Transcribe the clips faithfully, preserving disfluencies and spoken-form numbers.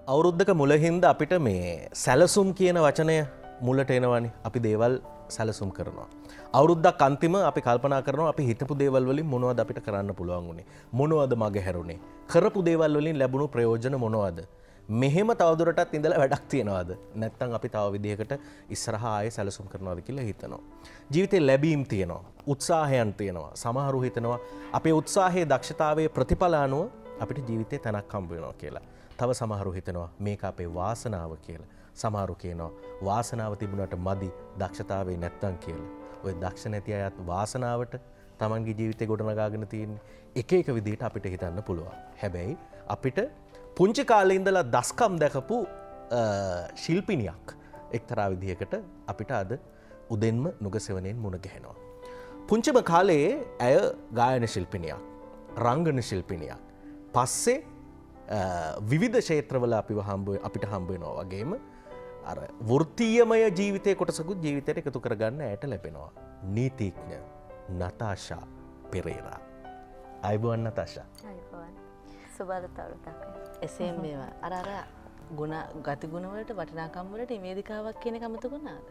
අවුරුද්දක මුලහින්ද අපිට මේ සැලසුම් කියන වචනය මුලට එනවනේ. අපි දේවල් සැලසුම් කරනවා. අවුරුද්දක් අන්තිම අපි කල්පනා කරනවා අපි හිතපු දේවල් වලින් මොනවද අපිට කරන්න පුළුවන් උනේ. මොනවද මගේ හැරුණේ. කරපු දේවල් වලින් ලැබුණු ප්‍රයෝජන මොනවද. මෙහෙම තවදුරටත් ඉඳලා වැඩක් තියනවාද. නැත්නම් අපි තව විදිහකට ඉස්සරහා ආයේ සැලසුම් කරනවාද කියලා හිතනවා. ජීවිතේ ලැබීම් තියෙනවා. උත්සාහයන් තියෙනවා. සමහරු හිතනවා අපේ උත්සාහයේ දක්ෂතාවයේ ප්‍රතිඵල අනුව අපිට ජීවිතේ තැනක් හම්බ වෙනවා කියලා. තව සමහරු හිතනවා මේක අපේ වාසනාව කියලා. සමහරු කියනවා වාසනාව තිබුණාට මදි දක්ෂතාවේ නැත්තම් කියලා. ඔය දක්ෂ නැති අයත් වාසනාවට තමන්ගේ ජීවිතේ ගොඩනගාගෙන තියෙන්නේ. එක එක විදිහට අපිට හිතන්න පුළුවන්. හැබැයි අපිට පුංචි කාලේ ඉඳලා දස්කම් දැකපු ශිල්පිනියක් එක්තරා විදිහකට අපිට අද උදෙන්ම නුගසෙවණෙන් මුණ ගැහෙනවා. පුංචිම කාලේ ඇය ගායන ශිල්පිනියක්, රංගන ශිල්පිනියක්. පස්සේ විවිධ ක්ෂේත්‍රවල අපිව හම්බ අපිට හම්බ වෙනවා වගේම අර වෘත්තීයමය ජීවිතයේ කොටසකුත් ජීවිතයට එකතු කරගන්න ඇයට ලැබෙනවා. නීතිඥ නතාෂා පෙරේරා. අයබෝවන් නතාෂා. අයබෝවන්. සුබලතාවටක්. එසේම මේවා අර අර ගුණ ගති ගුණ වලට වටිනාකම් වලට ඉමේදිකාවක් කියන එක අමතක වුණාද?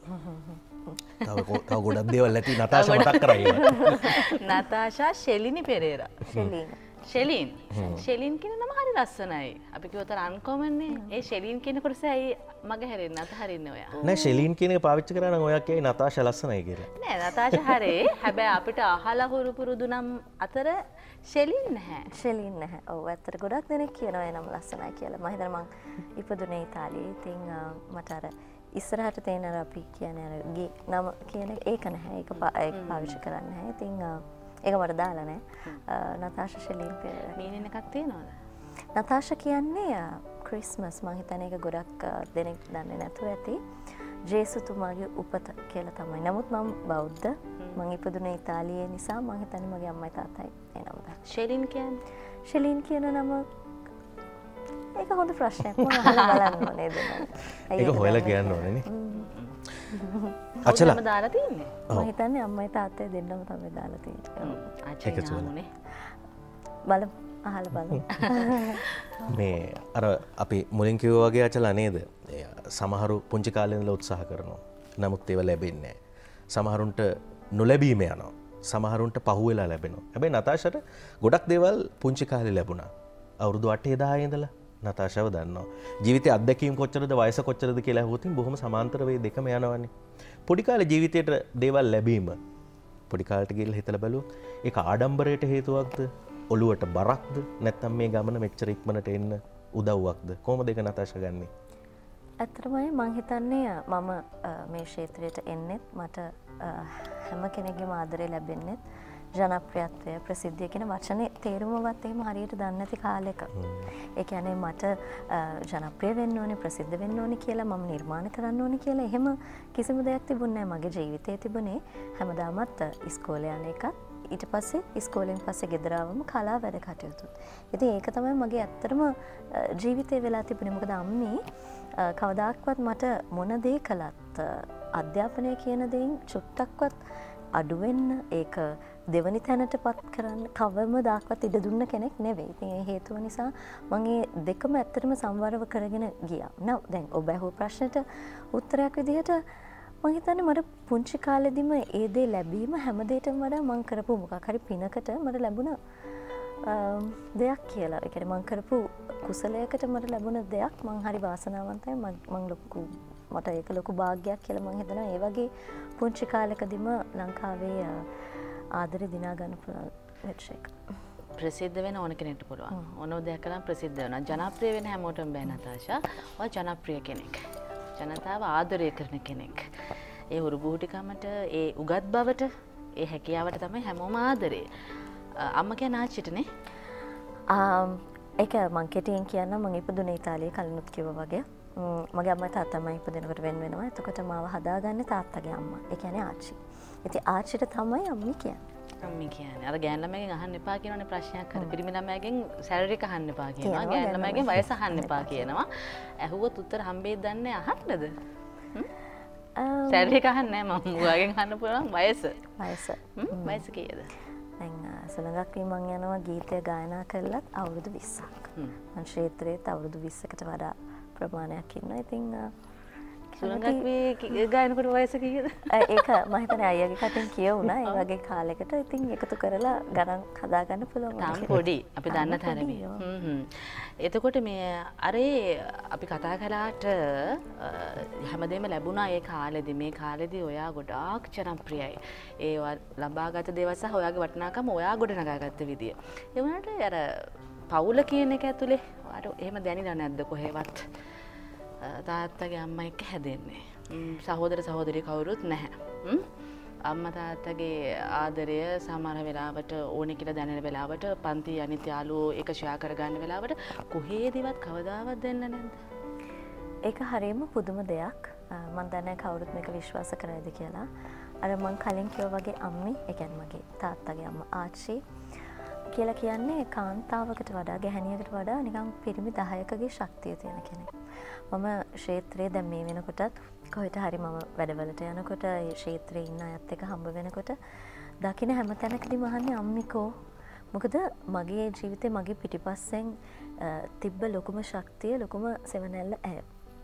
තව තව ගොඩක් දේවල් ඇති නතාෂා මතක් කරගන්න. නතාෂා ශෙලිනි පෙරේරා. ශෙලින්. ශෙලින්. ශෙලින් කියන නම හරි ලස්සනයි. අපි කිව්වොත් අන්කොමන් නේ. ඒ ශෙලින් කියන කොටස ඇයි මගේ හැරෙන්නේ අතහරින්නේ ඔයා? නෑ ශෙලින් කියන එක පාවිච්චි කරා නම් ඔයා කියයි නතාෂා ලස්සනයි කියලා. නෑ නතාෂා හරේ. හැබැයි අපිට අහලා හුරු පුරුදු නම් අතර ශෙලින් නැහැ. ශෙලින් නැහැ. ඔව් ඇත්තට ගොඩක් දෙනෙක් කියනවා ඒ නම ලස්සනයි කියලා. මම හිතනවා මං ඉපදුනේ ඉතාලියේ. ඉතින් මට අර ඉස්සරහට තේන අර අපි කියන්නේ අර ගේ නම කියන ඒක නැහැ. ඒක ඒක පාවිච්චි කරන්නේ නැහැ. ඉතින් ඒක මට දාලා නැහැ. නතාෂා ශෙලින් පෙරේරා. මීනින් එකක් තියනවද? නතාෂා කියන්නේ ක්‍රිස්මස් මම හිතන්නේ ඒක ගොඩක් දෙනෙක් දන්නේ නැතුව ඇති. ජේසුතුමාගේ උපත කියලා තමයි. නමුත් මම බෞද්ධ. මම ඉපදුනේ ඉතාලියේ නිසා මම හිතන්නේ මගේ අම්මයි තාත්තයි ඒ නම දාලා. ශෙලින් කියන්නේ? ශෙලින් කියන නම ඒක හොඳ ප්‍රශ්නයක්. මම අහලා බලන්න ඕනේ දෙන්න. ඒක හොයලා කියන්න ඕනේ නේ. අචලා. දාලා තින්නේ. මම හිතන්නේ අම්මයි තාත්තයි දෙන්නම තමයි දාලා තියෙන්නේ. ආච්චිනේ. බලමු. අහලා බලමු. මේ අර අපි මුලින් කිව්වා වගේ අචලා නේද? සමහරු පුංචි කාලේ ඉඳලා උත්සාහ කරනවා. නමුත් ඒව ලැබෙන්නේ නැහැ. සමහරුන්ට නොලැබීම යනවා. සමහරුන්ට පහුවෙලා ලැබෙනවා. හැබැයි නතාෂාට ගොඩක් දේවල් පුංචි කාලේ ලැබුණා. අවුරුදු අටේ දහයේ ඉඳලා නතාෂාව දන්නවා. ජීවිතයේ අත්දැකීම් කොච්චරද වයස කොච්චරද කියලා අහුවොත් බොහොම සමාන්තර වේ දෙකම යනවානේ. පොඩි කාලේ ජීවිතේට දේවල් ලැබීම පොඩි කාලේට ගිහලා හිතලා බලුවොත් ඒක ආඩම්බරයට හේතුවක්ද? ඔළුවට බරක්ද? නැත්නම් මේ ගමන මෙච්චර ඉක්මනට එන්න උදව්වක්ද? කොහොමද ඒක නතාෂා ගන්නෙ? ඇත්තටමයි මං හිතන්නේ මම මේ ක්ෂේත්‍රයට එන්නෙත් මට හැම කෙනෙක්ගේම ආදරය ලැබෙන්නෙත් ජනප්‍රියත්වය ප්‍රසිද්ධිය කියන වචනේ තේරුමවත් එහෙම හරියට දන්නේ නැති කාලෙක. ඒ කියන්නේ මට ජනප්‍රිය වෙන්න ඕනේ ප්‍රසිද්ධ වෙන්න ඕනේ කියලා මම නිර්මාණ කරන්න ඕනේ කියලා එහෙම කිසිම දෙයක් තිබුණේ නැහැ. මගේ ජීවිතේ තිබුණේ හැමදාමත් ඉස්කෝලේ යන එකත් ඊට පස්සේ ඉස්කෝලෙන් පස්සේ ගෙදර ආවම කලාව වැඩ කටයුතු. ඉතින් ඒක තමයි මගේ ඇත්තටම ජීවිතේ වෙලා තිබුණේ. මොකද අම්මේ කවදාක්වත් මට මොන දේ කළත් අධ්‍යාපනය කියන දේෙන් චුට්ටක්වත් අඩු වෙන්න ඒක දෙවනි තැනටපත් කරන්න කවමදාක්වත් ඉඩ දුන්න කෙනෙක් නෙවෙයි. ඉතින් ඒ හේතුව නිසා මම මේ දෙකම ඇත්තටම සමවරව කරගෙන ගියා. නෝ දැන් ඔබ අහුව ප්‍රශ්නෙට උත්තරයක් විදිහට මම හිතන්නේ මට පුංචි කාලෙදිම ඒ දේ ලැබීම හැම දෙයකටම වඩා මම කරපු මොකක් හරි පිනකට මට ලැබුණ දෙයක් කියලා. ඒ කියන්නේ මම කරපු කුසලයකට මට ලැබුණ දෙයක් මම හරි වාසනාවන්තයි. මම ලොකු මට ඒක ලොකු භාග්යක් කියලා මම හිතනවා. ඒ වගේ පුංචි කාලෙකදීම ලංකාවේ ආදරේ දිනා ගන්න පුළුවන් වෙච්ච එක. ප්‍රසිද්ධ වෙන ඕන කෙනෙක්ට පුළුවන්. ඕනෝ දෙයක් කරන් ප්‍රසිද්ධ වෙනවා. ජනප්‍රිය වෙන හැමෝටම බෑ නතාෂා. ඔය ජනප්‍රිය කෙනෙක්. ජනතාව ආදරය කරන කෙනෙක්. ඒ උරුබුහුටිකමට, ඒ උගත් බවට, ඒ හැකියාවට තමයි හැමෝම ආදරේ. අම්මා කියන ආච්චිටනේ. ඒක මං කෙටියෙන් කියන්න මං ඉපදුනේ ඉතාලියේ කලිනුත් කිව්වා වගේ. මගේ අම්මයි තාත්තමයි ඉපදෙනකොට වෙන වෙනවා. එතකොට මාව හදාගන්නේ තාත්තගේ අම්මා. ඒ කියන්නේ ආච්චි. ඉතින් ආච්චිට තමයි අම්මි කියන්නේ. අම්මි කියන්නේ. අර ගෑන් ළමයිගෙන් අහන්න එපා කියනවනේ ප්‍රශ්නයක් හරි. පිරිමි ළමයිගෙන් සැලරි එක අහන්න එපා කියනවා. ගෑන් ළමයිගෙන් වයස අහන්න එපා කියනවා. ඇහුවොත් උත්තර හම්බෙයි දන්නේ අහන්නද? සැලරි එක අහන්නේ නැහැ මම. ඔයාගෙන් අහන්න පුළුවන් වයස. වයස. වයස කීයද? දැන් සුළඟක් වී මං යනවා ගීතය ගායනා කරලත් අවුරුදු විස්සක්. මං ක්ෂේත්‍රයේත් අවුරුදු විස්සකට වඩා ප්‍රමාණයක් ඉන්නවා. ඉතින් සුළඟක් වී ගායනකොට වයස කීයද? ඒක මම හිතන්නේ අයියාගේ කටින් කියවුණා. ඒ වගේ කාලයකට ඉතින් එකතු කරලා ගණන් හදාගන්න පුළුවන්. තාම පොඩි. අපි දන්න තරමේ. හ්ම් හ්ම්. එතකොට මේ අර අපි කතා කළාට හැමදේම ලැබුණා ඒ කාලෙදි. මේ කාලෙදි ඔයා ගොඩාක් ජනප්‍රියයි. ඒවා ලබාගත් දේවල් සහ ඔයාගේ වටිනාකම ඔයා ගොඩනගාගත්ත විදිය. ඒ වුණාට අර පවුල කියන එක ඇතුලේ ඔයාට එහෙම දැනෙලා නැද්ද කොහෙවත්? තාත්තගේ අම්මා එක්ක හැදෙන්නේ. සහෝදර සහෝදරිය කවුරුත් නැහැ. අම්මා තාත්තගේ ආදරය සමහර වෙලාවට ඕනේ කියලා දැනෙන වෙලාවට පන්ති අනිත් යාළුවෝ ඒක ෂෙයා කරගන්න වෙලාවට කොහේදවත් කවදාවත් දෙන්න නැද්ද? ඒක හරියම පුදුම දෙයක්. මම දන්නේ කවුරුත් මේක විශ්වාස කරයිද කියලා. අර මං කලින් කිව්වා වගේ අම්මි, ඒ කියන්නේ මගේ තාත්තගේ අම්මා ආච්චි කියලා කියන්නේ කාන්තාවකට වඩා ගැහණියකට වඩා නිකන් පිරිමි දහයකගේ ශක්තිය තියෙන කෙනෙක්. මම ක්ෂේත්‍රයේ දැන් මේ වෙනකොටත් කොහෙට හරි මම වැඩවලට යනකොට ඒ ක්ෂේත්‍රයේ ඉන්න අයත් එක්ක හම්බ වෙනකොට දකින්න හැම තැනකදීම අහන්නේ අම්මිකෝ. මොකද මගේ ජීවිතේ මගේ පිටිපස්සෙන් තිබ්බ ලොකුම ශක්තිය ලොකුම සෙවණැල්ල ඇය.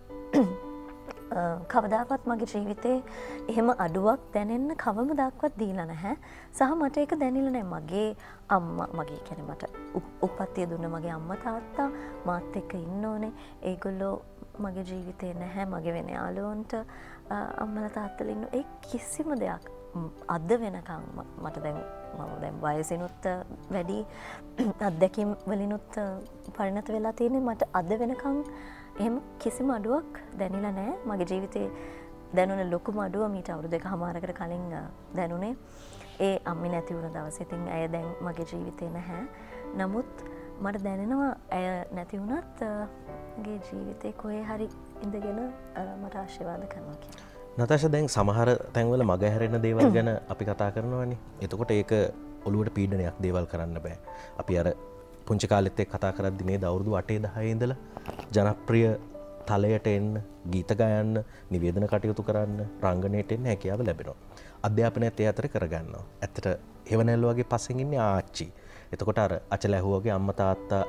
කවදාවත් මගේ ජීවිතේ එහෙම අඩුවක් දැනෙන්න කවමදාක්වත් දීලා නැහැ. සහ මට ඒක දැනෙලා නැහැ. මගේ අම්මා මගේ කියන්නේ මට උප්පත්තිය දුන්න මගේ අම්මා තාත්තා මාත් එක්ක ඉන්න ඕනේ. ඒගොල්ලෝ මගේ ජීවිතේ නැහැ. මගේ වෙන යාළුවන්ට අම්මලා තාත්තලා ඉන්න ඒ කිසිම දෙයක් අද වෙනකන් මට දැන් මම දැන් වයසිනුත් වැඩි අත්දැකීම් වලිනුත් පරිණත වෙලා තියෙන්නේ. මට අද වෙනකන් එහෙම කිසිම අඩුවක් දැනෙලා නැහැ. මගේ ජීවිතේ දැනුණ ලොකුම අඩුව මීට අවුරුදු දෙකමාරකට කලින් දැනුනේ ඒ අම්මි නැති වුණ දවසේ. ඉතින් ඇය දැන් මගේ ජීවිතේ නැහැ. නමුත් මට දැනෙනවා ඇය නැති වුණත් මගේ ජීවිතේ කොහේ හරි ඉඳගෙන මට ආශිර්වාද කරනවා කියලා. නතාෂා දැන් සමහර තැන්වල මග හැරෙන දේවල් ගැන අපි කතා කරනවානේ. එතකොට ඒක ඔළුවට පීඩනයක් දේවල් කරන්න බෑ. අපි අර පුංචි කාලෙත් එක්ක කතා කරද්දි නේද අවුරුදු අටේ දහයේ ඉඳලා ජනප්‍රිය තලයට එන්න, ගීත ගයන්න, නිවේදන කටයුතු කරන්න, රංගනයට එන්න හැකියාව ලැබෙනවා. අධ්‍යාපනයත් ඒ අතර කරගන්නවා. ඇත්තට හෙවණැල්ල වගේ පස්සෙන් ඉන්නේ ආච්චි. එතකොට අර අචල ඇහුවගේ අම්මා තාත්තා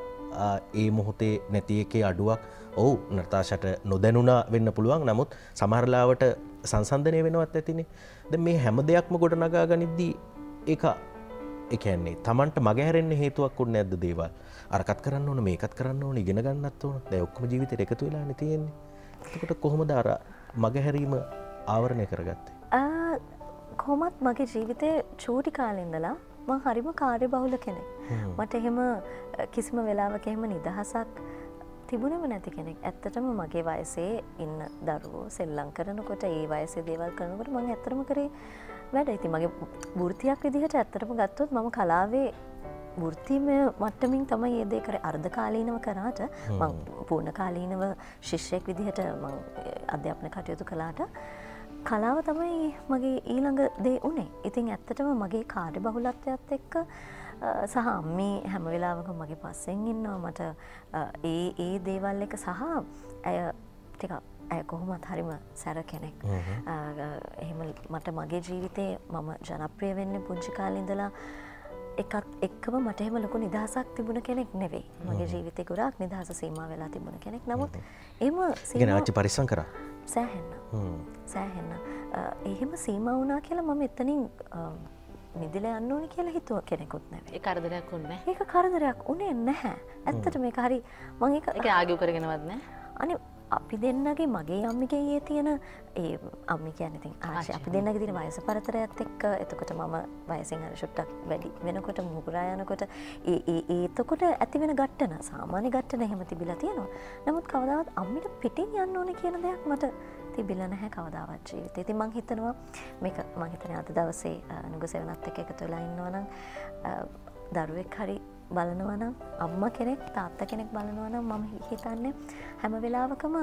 ඒ මොහොතේ නැති එකේ අඩුවක් ඔව් නතාෂාට නොදැනුණා වෙන්න පුළුවන්. නමුත් සමහර ලාවට සංසන්දනය වෙනවත් ඇතිනේ. දැන් මේ හැම දෙයක්ම ගොඩනගා ගනිද්දී ඒක ඒ කියන්නේ Tamanට මගහැරෙන්න හේතුවක් උන්නේ නැද්ද දේවල්? අරකට කරන්න ඕන, මේකත් කරන්න ඕන, ඉගෙන ගන්නත් ඕන. දැන් ඔක්කොම ජීවිතේට එකතු වෙලානේ තියෙන්නේ. එතකොට කොහොමද අර මගහැරීම ආවරණය කරගත්තේ? ආ කොහොමත් මගේ ජීවිතේ චූටි කාලේ ඉඳලා මම හරිම කාර්යබහුල කෙනෙක්. මට එහෙම කිසිම වෙලාවක එහෙම නිදහසක් තිබුණෙම නැති කෙනෙක්. ඇත්තටම මගේ වයසේ ඉන්න දරුවෝ සෙල්ලම් කරනකොට ඒ වයසේ දේවල් කරනකොට මම ඇත්තටම කරේ වැඩ. ඉතින් මගේ වෘත්තියක් විදිහට ඇත්තටම ගත්තොත් මම කලාවේ වෘත්තිමය මට්ටමින් තමයි මේ දේ කරේ. අර්ධ කාලීනව කරාට මම පූර්ණ කාලීනව ශිෂ්‍යයෙක් විදිහට මම අධ්‍යාපන කටයුතු කළාට කලාව තමයි මගේ ඊළඟ දේ උනේ. ඉතින් ඇත්තටම මගේ කාර්යබහුලත්වයත් එක්ක සහ අම්මේ හැම වෙලාවකම මගේ පස්සෙන් ඉන්නවා. මට ඒ ඒ දේවල් එක සහ ඇය ටිකක් ඇය කොහොමත් හරිම සැර කෙනෙක්. එහෙම මට මගේ ජීවිතේ මම ජනප්‍රිය වෙන්නේ පුංචි කාලේ ඉඳලා එකත් එක්කම මට එහෙම ලොකු නිදහසක් තිබුණ කෙනෙක් නෙවෙයි. මගේ ජීවිතේ ගොඩාක් නිදහස සීමා වෙලා තිබුණ කෙනෙක්. නමුත් එහෙම සීමා ආච්චි පරිස්සම් කරා. සෑහෙන්න. සෑහෙන්න. එහෙම සීමා වුණා කියලා මම එතනින් මිදලා යන්න ඕනේ කියලා හිතුව කෙනෙකුත් නෙවෙයි. ඒ කරදරයක් උන්නේ නැහැ. ඒක කරදරයක් උනේ නැහැ. ඇත්තට මේක හරි මම ඒක ඒක ආගියු කරගෙනවත් නැහැ. අනේ අපි දෙන්නගේ මගේ අම්මිගේ යේ තියෙන ඒ අම්මි කියන්නේ ඉතින් ආච්චි අපි දෙන්නගේ තියෙන වයස පරතරයත් එක්ක එතකොට මම වයසෙන් අර ෂොට්ටක් වැඩි වෙනකොට මුහුකුරා යනකොට ඒ ඒ ඒ එතකොට ඇති වෙන ගැටන සාමාන්‍ය ගැටන එහෙම තිබිලා තියෙනවා. නමුත් කවදාවත් අම්මිට පිටින් යන්න ඕනේ කියන දෙයක් මට තිබිලා නැහැ කවදාවත් ජීවිතේ. ඉතින් මං හිතනවා මේක මං හිතන්නේ අද දවසේ නුගසෙවණත් එක්ක එකතු වෙලා ඉන්නවා නම් දරුවෙක් හරි බලනවා නම් අම්මා කෙනෙක් තාත්තා කෙනෙක් බලනවා නම් මම හිතන්නේ හැම වෙලාවකම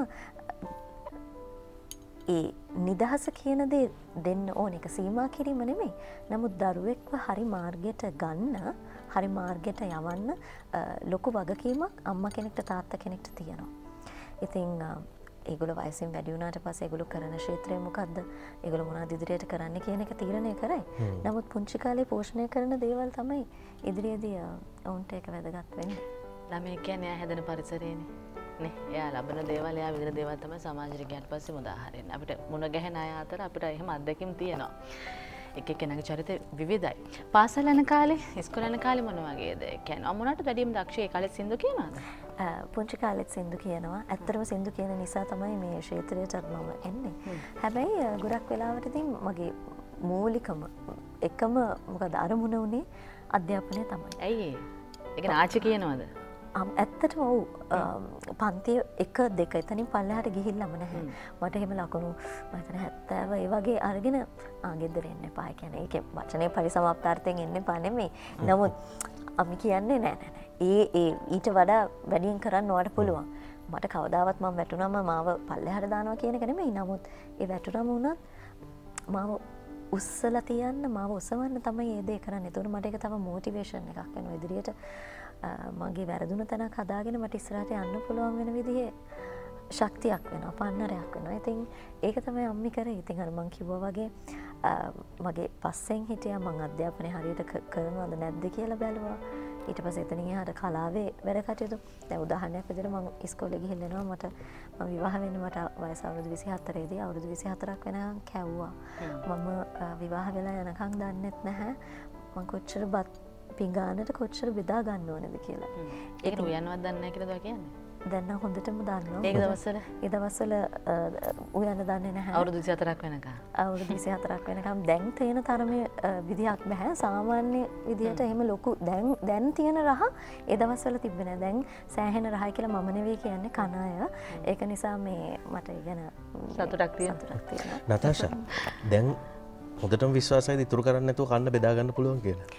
ඒ නිදහස කියන දේ දෙන්න ඕන. එක සීමා කිරීම නෙමෙයි. නමුත් දරුවෙක්ව හරි මාර්ගයට ගන්න, හරි මාර්ගයට යවන්න ලොකු වගකීමක් අම්මා කෙනෙක්ට තාත්තා කෙනෙක්ට තියෙනවා. ඉතින් ඒගොල්ලෝ වයසින් වැඩි වුණාට පස්සේ ඒගොල්ලෝ කරන ක්ෂේත්‍රය මොකද්ද? ඒගොල්ලෝ මොනවද ඉදිරියට කරන්න කියන එක තීරණය කරයි. නමුත් පුංචි කාලේ පෝෂණය කරන දේවල් තමයි ඉදිරියේදී ඔවුන්ට ඒක වැදගත් වෙන්නේ. ළමයි කියන්නේ එයා හැදෙන පරිසරයනේ. නේ. එයා ලබන දේවල් එයා විඳින දේවල් තමයි සමාජයට ගියත් පස්සේ උදාහරණ. අපිට මුණ ගැහෙන අය අතර අපිට එහෙම අත්දැකීම් තියෙනවා. එක එක්කෙනාගේ චරිත විවිධයි. පාසල් යන කාලේ, ඉස්කෝලේ යන කාලේ මොන වගේද? කියන්නේ මොනකට වැඩිම දක්ෂ ඒ කාලේ සින්දු කියනවාද? පුංචි කාලෙත් සින්දු කියනවා. ඇත්තටම සින්දු කියන නිසා තමයි මේ ක්ෂේත්‍රයට මම එන්නේ. හැබැයි ගොඩක් වෙලාවට ඉතින් මගේ මූලිකම එකම මොකද අරමුණ උනේ අධ්‍යාපනය තමයි. ඇයි ඒ? ඒක නාච කියනවාද? ඇත්තටම ඔව්. පන්තිය එක දෙක එතනින් පල්ලෙහාට ගිහිල්ලාම නැහැ. මට එහෙම ලකුණු මම හිතන හැත්තෑව ඒ වගේ අරගෙන ආ ගෙදර එන්න එපා. ඒ කියන්නේ ඒකේ වචනේ පරිසමාප්තාර්ථයෙන් එන්න එපා නෙමෙයි. නමුත් අපි කියන්නේ නෑ නෑ නෑ. ඒ ඒ ඊට වඩා වැඩියෙන් කරන්න ඔයාලට පුළුවන්. මට කවදාවත් මම වැටුනම මාව පල්ලෙහාට දානවා කියන එක නෙමෙයි. නමුත් ඒ වැටුනම වුණත් මාව උස්සලා තියන්න මාව උසවන්න තමයි ඒ දේ කරන්නේ. ඒතකොට මට ඒක තව මොටිවේෂන් එකක් වෙනවා ඉදිරියට. මගේ වැරදුන තැනක් හදාගෙන මට ඉස්සරහට යන්න පුළුවන් වෙන විදිහේ ශක්තියක් වෙනවා, පන්නරයක් වෙනවා. ඉතින් ඒක තමයි අම්මි කරේ. ඉතින් අර මං කිව්වා වගේ මගේ පස්සෙන් හිටියා මං අධ්‍යාපනය හරියට කරනවද නැද්ද කියලා බැලුවා. ඊට පස්සේ එතනින් එහාට කලාවේ වැඩ කටයුතු. දැන් උදාහරණයක් විදිහට මං ඉස්කෝලේ ගිහින් එනවා මට මම විවාහ වෙන්න මට වයස අවුරුදු විසිහතරේ දී අවුරුදු විසිහතරක් වෙනකන් කැව්වා. මම විවාහ වෙලා යනකම් දන්නෙත් නැහැ මං කොච්චර බත් පිඟානට කොච්චර බෙදා ගන්න ඕනද කියලා. ඒක උයන්නවත් දන්නේ නැහැ කියලාද කියන්නේ? දැන් නම් හොඳටම දන්නවා. ඒ දවස්වල ඒ දවස්වල උයන්න දන්නේ නැහැ. අවුරුදු විසිහතරක් වෙනකම්. අවුරුදු විසිහතරක් වෙනකම් දැන් තියෙන තරමේ විදියක් නැහැ. සාමාන්‍ය විදියට එහෙම ලොකු දැන් දැන් තියෙන රහ ඒ දවස්වල තිබ්බේ නැහැ. දැන් සෑහෙන රහයි කියලා මම නෙවෙයි කියන්නේ කන අය. ඒක නිසා මේ මට ඉගෙන සතුටක් තියෙනවා. සතුටක් තියෙනවා. නතාෂා දැන් හොඳටම විශ්වාසයිද ඉතුරු කරන්න නැතුව කන්න බෙදා ගන්න පුළුවන් කියලා?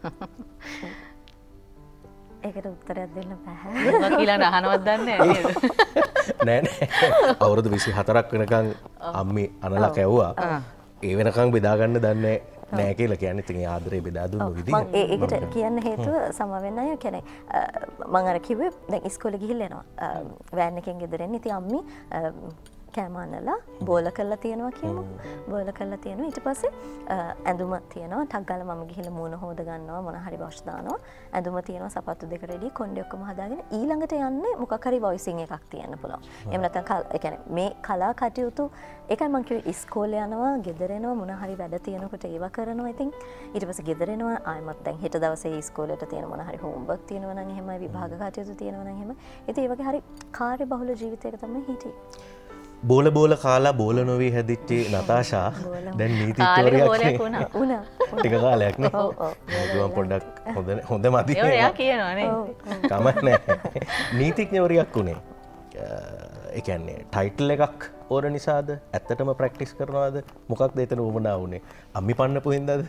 ඒකට උත්තරයක් දෙන්න බෑ. මොකක් කියලා අහනවත් දන්නේ නැහැ. නෑ නෑ. අවුරුදු විසිහතරක් වෙනකන් අම්මි අනලා කැව්වා. ඒ වෙනකන් බෙදා ගන්න දන්නේ නෑ කියලා කියන්නේ. ඉතින් ඒ ආදරේ බෙදා දුන්න විදිහ. මම ඒකට කියන්න හේතුව සම වෙන්න අය කියන්නේ මම අර කිව්වේ දැන් ඉස්කෝලේ ගිහිල්ලා එනවා. වෑන් එකෙන් ගෙදර එන්නේ. ඉතින් අම්මි කෑම අනලා බෝල කරලා තියනවා කියමු. බෝල කරලා තියනවා. ඊට පස්සේ ඇඳුම තියනවා. ටක් ගාලා මම ගිහිල්ලා මූණ හොද ගන්නවා. මොන හරි වොෂ් දානවා. ඇඳුම තියනවා. සපත්තු දෙක රෙඩි. කොණ්ඩේ ඔක්කොම හදාගෙන ඊළඟට යන්නේ මොකක් හරි වොයිසින් එකක් තියන්න පුළුවන්. එහෙම නැත්නම් ඒ කියන්නේ මේ කලා කටයුතු ඒකයි මම කිව්වේ ඉස්කෝලේ යනවා, ගෙදර එනවා, මොන හරි වැඩ තියෙනකොට ඒවා කරනවා. ඉතින් ඊට පස්සේ ගෙදර එනවා ආයෙමත් දැන් හෙට දවසේ ඉස්කෝලේට තියෙන මොන හරි හෝම්වර්ක් තියෙනවා නම් එහෙමයි විභාග කටයුතු තියෙනවා නම් එහෙම. ඉතින් ඒ වගේ හරි කාර්යබහුල ජීවිතයක තමයි හිටියේ. බෝල බෝල කාලා බෝල නොවී හැදිච්චේ නතාෂා දැන් නීතිඥවරයෙක් වුණා. වුණා. ටික කාලයක් නේ. ඔව් ඔව්. මම පොඩ්ඩක් හොඳ හොඳ මදි. ඒක එයා කියනවානේ. කමක් නැහැ. නීතිඥවරයෙක් උනේ. ඒ කියන්නේ ටයිටල් එකක් ඕන නිසාද? ඇත්තටම ප්‍රැක්ටිස් කරනවාද? මොකක්ද එතන වුණා උනේ? අම්මි පන්නපු හින්දාද?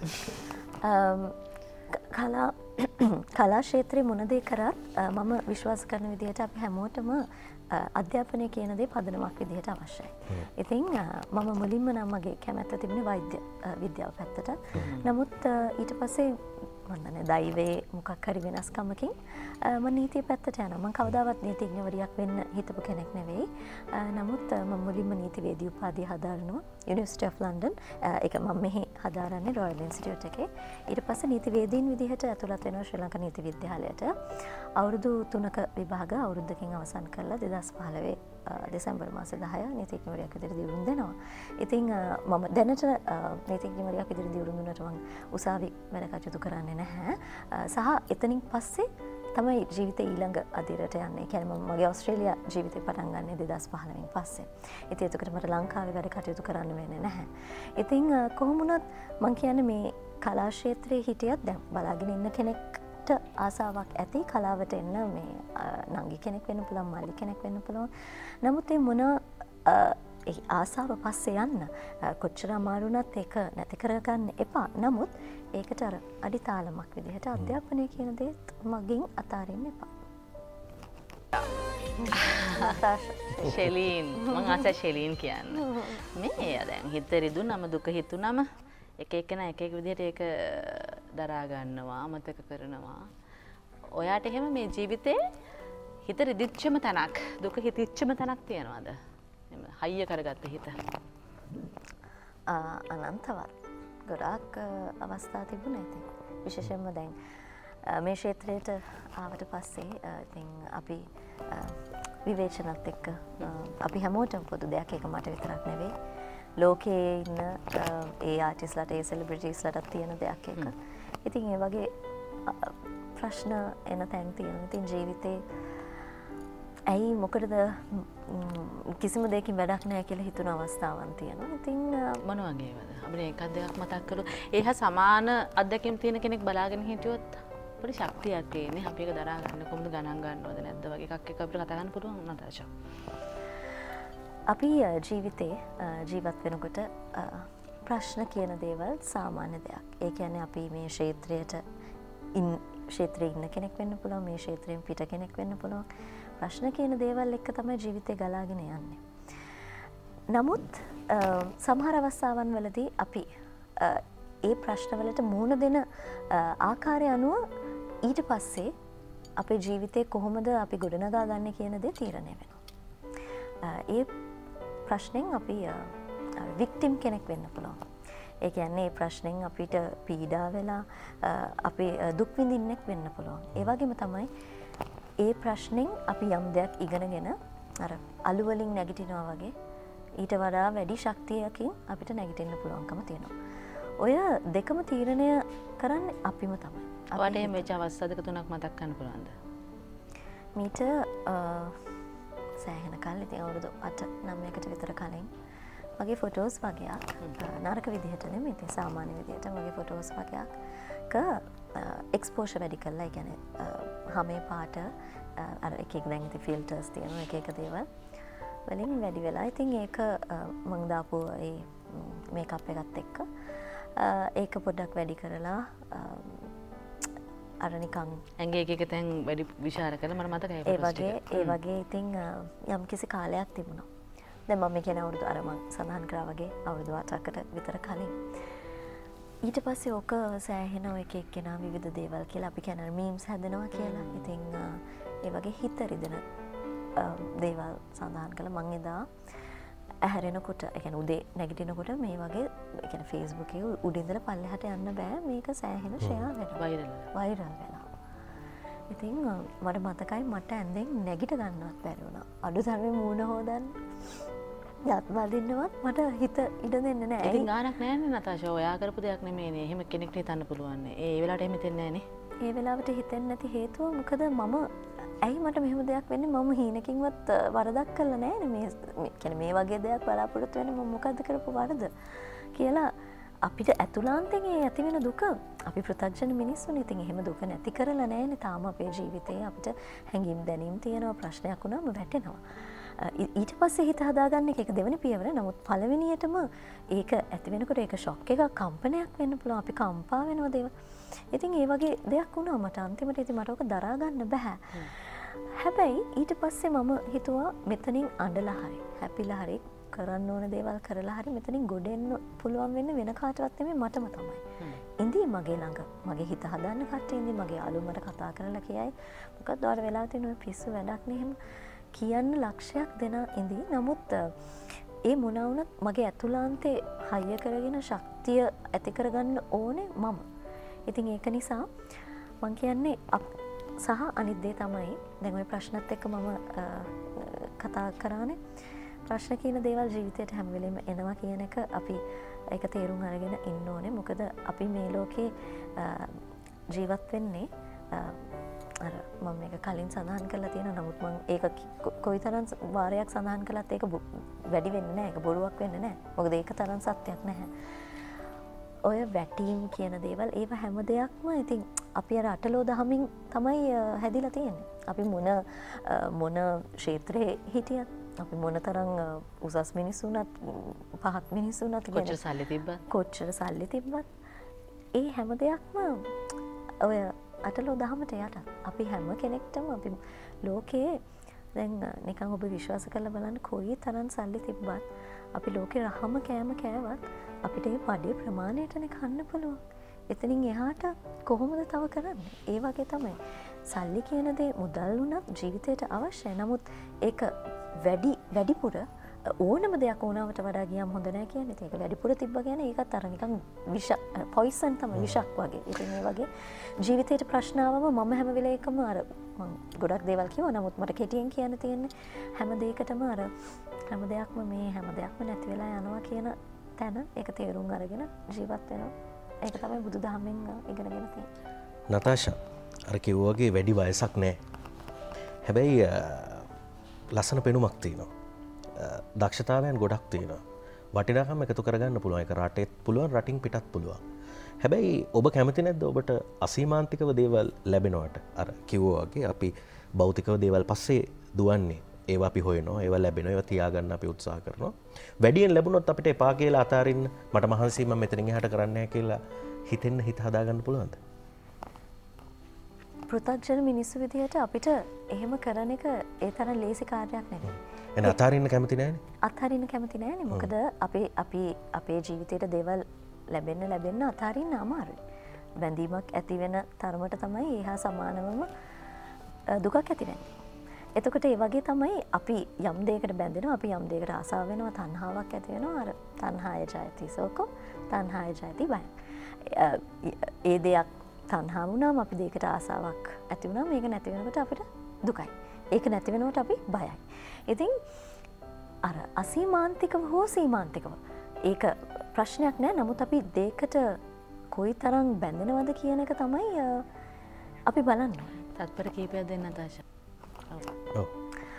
කලා කලා ක්ෂේත්‍රයේ මොන දේ කරත් මම විශ්වාස කරන විදිහට අපි හැමෝටම අධ්‍යාපනය කියන දේ පදනමක් විදිහට අවශ්‍යයි. ඉතින් මම මුලින්ම නම් මගේ කැමැත්ත තිබුණේ වෛද්‍ය විද්‍යාව පැත්තට. නමුත් ඊට පස්සේ මම දන්නේ දෛවයේ මොකක් හරි වෙනස්කමකින් මම නීතිය පැත්තට යනවා. මම කවදාවත් නීතිඥවරියක් වෙන්න හිතපු කෙනෙක් නෙවෙයි. නමුත් මම මුලින්ම නීතිවේදී උපාධිය හදාරනවා University of London. ඒක මම මෙහි හදාරන්නේ Royal Institute එකේ. ඊට පස්සේ නීතිවේදීන් විදිහට ඇතුළත් වෙනවා ශ්‍රී ලංකා නීති විද්‍යාලයට. අවුරුදු තුනක විභාග අවුරුද්දකින් අවසන් කරලා දෙදහස් පහළොව දෙසැම්බර් මාසේ දහය නීතිඥවරියක් විදිහට දියුණු දෙනවා. ඉතින් මම දැනට නීතිඥවරියක් විදිහට දියුණු දුන්නට මම උසාවි වැඩ කටයුතු කරන්නේ නැහැ. සහ එතනින් පස්සේ තමයි ජීවිතේ ඊළඟ අදියරට යන්නේ. ඒ කියන්නේ මම මගේ ඕස්ට්‍රේලියා ජීවිතේ පටන් ගන්නේ දෙදහස් පහළොවින් පස්සේ. ඉතින් ඒකට මට ලංකාවේ වැඩ කටයුතු කරන්න වෙන්නේ නැහැ. ඉතින් කොහොම වුණත් මම කියන්නේ මේ කලා ක්ෂේත්‍රයේ හිටියත් දැන් බලාගෙන ඉන්න කෙනෙක් ආසාවක් ඇති කලාවට එන්න මේ නංගි කෙනෙක් වෙන්න පුළුවන් මල්ලි කෙනෙක් වෙන්න පුළුවන්. නමුත් ඒ මොන ඒ ආසාව පස්සේ යන්න කොච්චර අමාරු වුණත් ඒක නැති කරගන්න එපා. නමුත් ඒකට අර අඩිතාලමක් විදිහට අධ්‍යාපනය කියන දේත් මගින් අතාරින්න එපා. ශෙලීන් මං ආස ශෙලීන් කියන්න. මේ දැන් හිත රිදුනම දුක හිතුනම එක එකනා එක එක විදිහට ඒක දරා ගන්නවා අමතක කරනවා. ඔයාට එහෙම මේ ජීවිතේ හිත රිදිච්චම තැනක් දුක හිතිච්චම තැනක් තියනවාද? හයිය කරගත්ත හිත? අනන්තවත් ගොඩාක් අවස්ථා තිබුණා ඉතින්. විශේෂයෙන්ම දැන් මේ ක්ෂේත්‍රයට ආවට පස්සේ ඉතින් අපි විවේචනත් එක්ක අපි හැමෝටම පොදු දෙයක්, ඒක මට විතරක් නෙවෙයි. ලෝකයේ ඉන්න ඒ ආටිස්ලාට, ඒ සෙලිබ්‍රිටිස්ලාට තියෙන දෙයක් ඒක. ඉතින් ඒ වගේ ප්‍රශ්න එන තැන් තියෙනවා. ඉතින් ජීවිතේ ඇයි මොකටද කිසිම දෙයකින් වැඩක් නැහැ කියලා හිතුන අවස්ථාවන් තියෙනවා. ඉතින් මොන වගේද? අපිට එකක් දෙකක් මතක් කළොත් ඒහ සමාන අත්දැකීම් තියෙන කෙනෙක් බලාගෙන හිටියොත් පොඩි ශක්තියක් තියෙන්නේ. අපි ඒක දරා ගන්න කොහොමද ගණන් ගන්නවද නැද්ද වගේ එකක් එක අපිට කතා කරන්න පුළුවන් නතාෂා. අපි ජීවිතේ ජීවත් වෙනකොට ප්‍රශ්න කියන දේවල් සාමාන්‍ය දෙයක්. ඒ කියන්නේ අපි මේ ක්ෂේත්‍රයට ඉන් ක්ෂේත්‍රයේ ඉන්න කෙනෙක් වෙන්න පුළුවන්, මේ ක්ෂේත්‍රයෙන් පිට කෙනෙක් වෙන්න පුළුවන්. ප්‍රශ්න කියන දේවල් එක්ක තමයි ජීවිතේ ගලාගෙන යන්නේ. නමුත් සමහර අවස්ථාවන් වලදී අපි ඒ ප්‍රශ්නවලට මුහුණ දෙන ආකාරය අනුව ඊට පස්සේ අපේ ජීවිතේ කොහොමද අපි ගොඩනගා ගන්න කියන දේ තීරණය වෙනවා. ඒ ප්‍රශ්නෙන් අපි වික්ටිම් කෙනෙක් වෙන්න පුළුවන්. ඒ කියන්නේ මේ ප්‍රශ්නෙන් අපිට පීඩා වෙලා අපි දුක් විඳින්නෙක් වෙන්න පුළුවන්. ඒ වගේම තමයි ඒ ප්‍රශ්නෙන් අපි යම් දෙයක් ඉගෙනගෙන අර අලු වලින් නැගිටිනවා වගේ ඊට වඩා වැඩි ශක්තියකින් අපිට නැගිටින්න පුළුවන්කම තියෙනවා. ඔය දෙකම තීරණය කරන්නේ අපිම තමයි. ඔයාට එහෙම වෙච්ච අවස්ථා දෙක තුනක් මතක් කරන්න පුළුවන්ද? මීට සෑහෙන කාලෙ ඉතින් අවුරුදු අට නවයකට විතර කලින් මගේ ෆොටෝස් වගේක් නරක විදිහට නෙමෙයි, ඉතින් සාමාන්‍ය විදිහට මගේ ෆොටෝස් වගේක් ක එක්ස්පෝෂර් වැඩි කරලා, ඒ කියන්නේ හැමේ පාට අර එක එක දැන් ඉතින් ෆිල්ටර්ස් තියෙනවා, එක එක දේවල් වලින් වැඩි වෙලා. ඉතින් ඒක මම දාපු ඒ මේකප් එකත් එක්ක ඒක පොඩ්ඩක් වැඩි කරලා අර නිකන් ඇඟේ එක එක තැන් වැඩි විචාර කරලා මට මතකයි ඒ වගේ ඒ වගේ ඉතින් යම් කිසි කාලයක් තිබුණා. දැන් මම කියන අවුරුදු අර මම සඳහන් කරා වගේ අවුරුදු අටකට විතර කලින්. ඊට පස්සේ ඔක සෑහෙන ඔය එක එක්කෙනා විවිධ දේවල් කියලා අපි කියන මීම්ස් හැදෙනවා කියලා. ඉතින් ඒ වගේ හිත රිදෙන දේවල් සඳහන් කළා. මම එදා ඇහැරෙනකොට, ඒ කියන්නේ උදේ නැගිටිනකොට මේ වගේ, ඒ කියන්නේ Facebook එකේ උඩින් ඉඳලා පල්ලෙහාට යන්න බෑ, මේක සෑහෙන ෂෙයා වෙනවා. වෛරල් වෛරල් වෙනවා. ඉතින් මට මතකයි මට ඇඳෙන් නැගිට ගන්නවත් බැරි වුණා. අඩුතරමේ මූණ හොදන්න යත් වදින්නවත් මට හිත ඉඩ දෙන්නේ නැහැ. ඉතින් ගානක් නැන්නේ නතාෂා. ඔයා කරපු දෙයක් නෙමෙයිනේ. එහෙම කෙනෙක්ට හිතන්න පුළුවන් නේ. ඒ වෙලාවට එහෙම හිතෙන්නේ නැහනේ. ඒ වෙලාවට හිතෙන්නේ නැති හේතුව මොකද මම ඇයි මට මෙහෙම දෙයක් වෙන්නේ? මම හීනකින්වත් වරදක් කළා නෑනේ. මේ කියන්නේ මේ වගේ දෙයක් බලාපොරොත්තු වෙන්නේ මම මොකද්ද කරපු වරද කියලා අපිට ඇතුළාන්තයෙන් ඒ ඇති වෙන දුක, අපි පෘථග්ජන මිනිස්සුනේ. ඉතින් එහෙම දුක නැති කරලා නෑනේ තාම අපේ ජීවිතේ. අපිට හැඟීම් දැනීම් තියෙනවා, ප්‍රශ්නයක් වුණාම වැටෙනවා. ඊට පස්සේ හිත හදාගන්න එක දෙවෙනි පියවර. නමුත් පළවෙනියටම ඒක ඇති වෙනකොට ඒක ෂොක් එකක්, කම්පනයක් වෙන්න පුළුවන්. අපි කම්පා වෙනවා දේවල්. ඉතින් ඒ වගේ දෙයක් වුණා මට අන්තිමට. ඉතින් මට ඔක දරා ගන්න බෑ. හැබැයි ඊට පස්සේ මම හිතුවා මෙතනින් අඬලා හරි, හැපිලා හරි, කරන්න ඕන දේවල් කරලා හරි මෙතනින් ගොඩ එන්න පුළුවන් වෙන්නේ වෙන කාටවත් නෙමෙයි, මටම තමයි. ඉඳී මගේ ළඟ මගේ හිත හදාන්න කට්ටිය ඉඳී මගේ යාළුවෝ මට කතා කරලා කියයි මොකක්ද ඔයාලා වෙලා තියෙන ඔය පිස්සු වැඩක් නේ එහෙම කියන්න ලක්ෂයක් දෙනා ඉඳී. නමුත් ඒ මොන වුණත් මගේ ඇතුළාන්තේ හයිය කරගෙන ශක්තිය ඇති කරගන්න ඕනේ මම. ඉතින් ඒක නිසා මං කියන්නේ සහ අනිත් දේ තමයි දැන් ওই ප්‍රශ්නත් එක්ක මම කතා කරානේ. ප්‍රශ්න කියන දේවල් ජීවිතයට හැම වෙලෙම එනවා කියන එක අපි ඒක තේරුම් අරගෙන ඉන්න ඕනේ. මොකද අපි මේ ලෝකේ ජීවත් වෙන්නේ අර මම මේක කලින් සඳහන් කරලා තියෙනවා. නමුත් මම ඒක කොයිතරම් වාරයක් සඳහන් කළත් ඒක වැඩි වෙන්නේ නැහැ. ඒක බොරුවක් වෙන්නේ නැහැ. මොකද ඒක තරම් සත්‍යයක් නැහැ. ඔය වැටීම් කියන දේවල් ඒව හැම දෙයක්ම ඉතින් අපි අර අටලෝ දහමින් තමයි හැදිලා තියෙන්නේ. අපි මොන මොන ක්ෂේත්‍රයේ හිටියත්, අපි මොන තරම් උසස් මිනිස්සුනත් පහත් මිනිස්සුනත් කොච්චර සල්ලි තිබ්බත් කොච්චර සල්ලි තිබ්බත් ඒ හැම දෙයක්ම ඔය අටලෝ දහමට යට. අපි හැම කෙනෙක්ටම අපි ලෝකයේ දැන් නිකන් ඔබ විශ්වාස කරලා බලන්න කොයි තරම් සල්ලි තිබ්බත් අපි ලෝකේ රහම කෑම කෑවත් අපිට ඒ පඩේ ප්‍රමාණයටනේ කන්න පුළුවන්. එතනින් එහාට කොහොමද තව කරන්නේ? ඒ වගේ තමයි. සල්ලි කියන දේ මුදල් වුණත් ජීවිතයට අවශ්‍යයි. නමුත් ඒක වැඩි වැඩිපුර ඕනම දෙයක් ඕනාවට වඩා ගියම් හොඳ නැහැ කියන්නේ. ඒක වැඩිපුර තිබ්බ කියන්නේ ඒකත් අර නිකන් විෂ පොයිසන් තමයි විෂක් වගේ. ඉතින් මේ වගේ ජීවිතේට ප්‍රශ්න ආවම මම හැම වෙලේකම අර මම ගොඩක් දේවල් කිව්වා. නමුත් මට කෙටියෙන් කියන්න තියෙන්නේ හැම දෙයකටම අර හැම දෙයක්ම මේ හැම දෙයක්ම නැති වෙලා යනවා කියන තැන ඒක තේරුම් අරගෙන ජීවත් වෙනවා. ඒක තමයි බුදුදහමෙන් ඉගෙනගෙන තියෙන්නේ. නතාෂා අර කිව්වා වගේ වැඩි වයසක් නැහැ. හැබැයි ලස්සන පෙනුමක් තියෙනවා. දක්ෂතාවයන් ගොඩක් තියෙනවා. වටිනාකම් එකතු කරගන්න පුළුවන්. ඒක රටේත් පුළුවන්, රටින් පිටත් පුළුවන්. හැබැයි ඔබ කැමති නැද්ද ඔබට අසීමාන්තිකව දේවල් ලැබෙනවට? අර කිව්වා වගේ අපි භෞතිකව දේවල් පස්සේ දුවන්නේ. ඒවා අපි හොයනවා, ඒවා ලැබෙනවා, ඒවා තියාගන්න අපි උත්සාහ කරනවා. වැඩියෙන් ලැබුණොත් අපිට එපා කියලා අතාරින්න මට මහන්සි මම මෙතනින් එහාට කරන්නේ නැහැ කියලා හිතෙන්න හිත හදාගන්න පුළුවන්ද? පෘථග්ජන මිනිස්සු විදිහට අපිට එහෙම කරන එක ඒ තරම් ලේසි කාර්යයක් නෙවෙයි. එහෙනම් අතාරින්න කැමති නැහැනේ? අත්හරින්න කැමති නැහැනේ. මොකද අපි අපි අපේ ජීවිතේට දේවල් ලැබෙන්න ලැබෙන්න අතාරින්න අමාරුයි. බැඳීමක් ඇති වෙන තරමට තමයි ඒහා සමානවම දුකක් ඇති වෙන්නේ. එතකොට ඒ වගේ තමයි අපි යම් දෙයකට බැඳෙනවා, අපි යම් දෙයකට ආසාව වෙනවා, තණ්හාවක් ඇති වෙනවා. අර තණ්හාය ජයති සෝකෝ, තණ්හාය ජයති බය. ඒ දෙයක් තණ්හා වුණාම අපි දෙයකට ආසාවක් ඇති වුණාම මේක නැති වෙනකොට අපිට දුකයි. ඒක නැති වෙනකොට අපි බයයි. ඉතින් අර අසීමාන්තිකව හෝ සීමාන්තිකව ඒක ප්‍රශ්නයක් නෑ. නමුත් අපි දෙයකට කොයිතරම් බැඳෙනවද කියන එක තමයි අපි බලන්න ඕනේ. තත්පර කීපයක් දෙන්න තාෂා. ඔව්.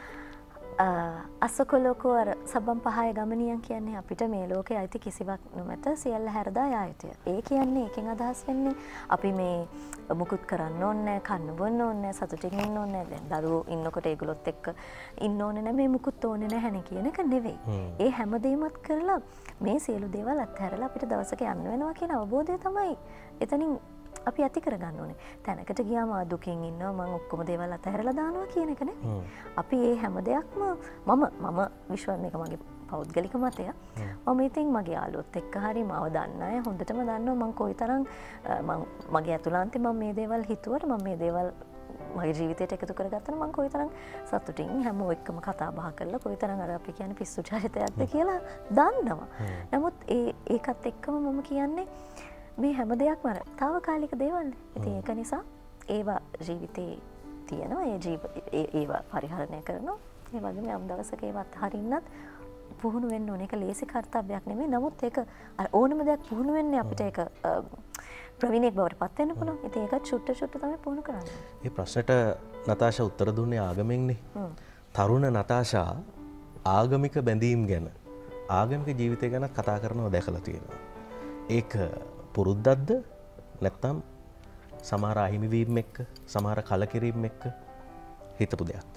අසකොලෝකෝ අර සබම් පහය ගමනියන් කියන්නේ අපිට මේ ලෝකයේ අයිති කිසිවක් නොමැත සියල්ල හැරදා යා යුතුය. ඒ කියන්නේ එකෙන් අදහස් වෙන්නේ අපි මේ මුකුත් කරන්න ඕනේ නැහැ, කන්න බොන්න ඕනේ නැහැ, සතුටින් ඉන්න ඕනේ නැහැ. දැන් දරුවෝ ඉන්නකොට ඒගොල්ලොත් එක්ක ඉන්න ඕනේ නැහැ, මේ මුකුත් ඕනේ නැහැ නේ කියන එක නෙවෙයි. ඒ හැමදේමත් කරලා මේ සියලු දේවල් අත්හැරලා අපිට දවසක යන්න වෙනවා කියන අවබෝධය තමයි එතනින් අපි ඇති කරගන්න ඕනේ. තැනකට ගියාම දුකින් ඉන්නවා මම ඔක්කොම දේවල් අතහැරලා දානවා කියන එක නෙවෙයි. අපි මේ හැම දෙයක්ම මම මම විශ්වාස මේක මගේ පෞද්ගලික මතය. මම ඉතින් මගේ යාළුවොත් එක්ක හරි මාව දන්න අය හොඳටම දන්නවා මම කොයිතරම් මම මගේ ඇතුළාන්තේ මම මේ දේවල් හිතුවට මම මේ දේවල් මගේ ජීවිතයට එකතු කරගත්තම මම කොයිතරම් සතුටින් හැමෝ එක්කම කතා බහ කරලා කොයිතරම් අර අපි කියන්නේ පිස්සු චරිතයක්ද කියලා දන්නවා. නමුත් ඒ ඒකත් එක්කම මම කියන්නේ මේ හැම දෙයක්ම අර తాවකාලික දේවල්. ඉතින් ඒක නිසා ඒවා ජීවිතේ තියෙනවා. ඒ ජීව ඒවා පරිහරණය කරනවා. ඒ වගේම යම් දවසක ඒවත් හරින්නත් පුහුණු වෙන්න ඕනේ. ඒක ලේසි කාර්යයක් නෙමෙයි. නමුත් ඒක අර ඕනම දෙයක් පුහුණු වෙන්නේ අපිට ඒක ප්‍රවීණෙක් බවට පත් වෙන්න පුළුවන්. ඉතින් ඒකත් චුට්ට චුට්ට තමයි පුහුණු කරන්නේ. මේ ප්‍රශ්නට නතාෂා උත්තර දුන්නේ ආගමෙන්නේ. තරුණ නතාෂා ආගමික බැඳීම් ගැන ආගමික ජීවිතය ගැන කතා කරනවා දැකලා තියෙනවා. ඒක පුරුද්දක්ද නැත්නම් සමහර අහිමිවීම් එක්ක සමහර කලකිරීම් එක්ක හිතපු දෙයක්ද?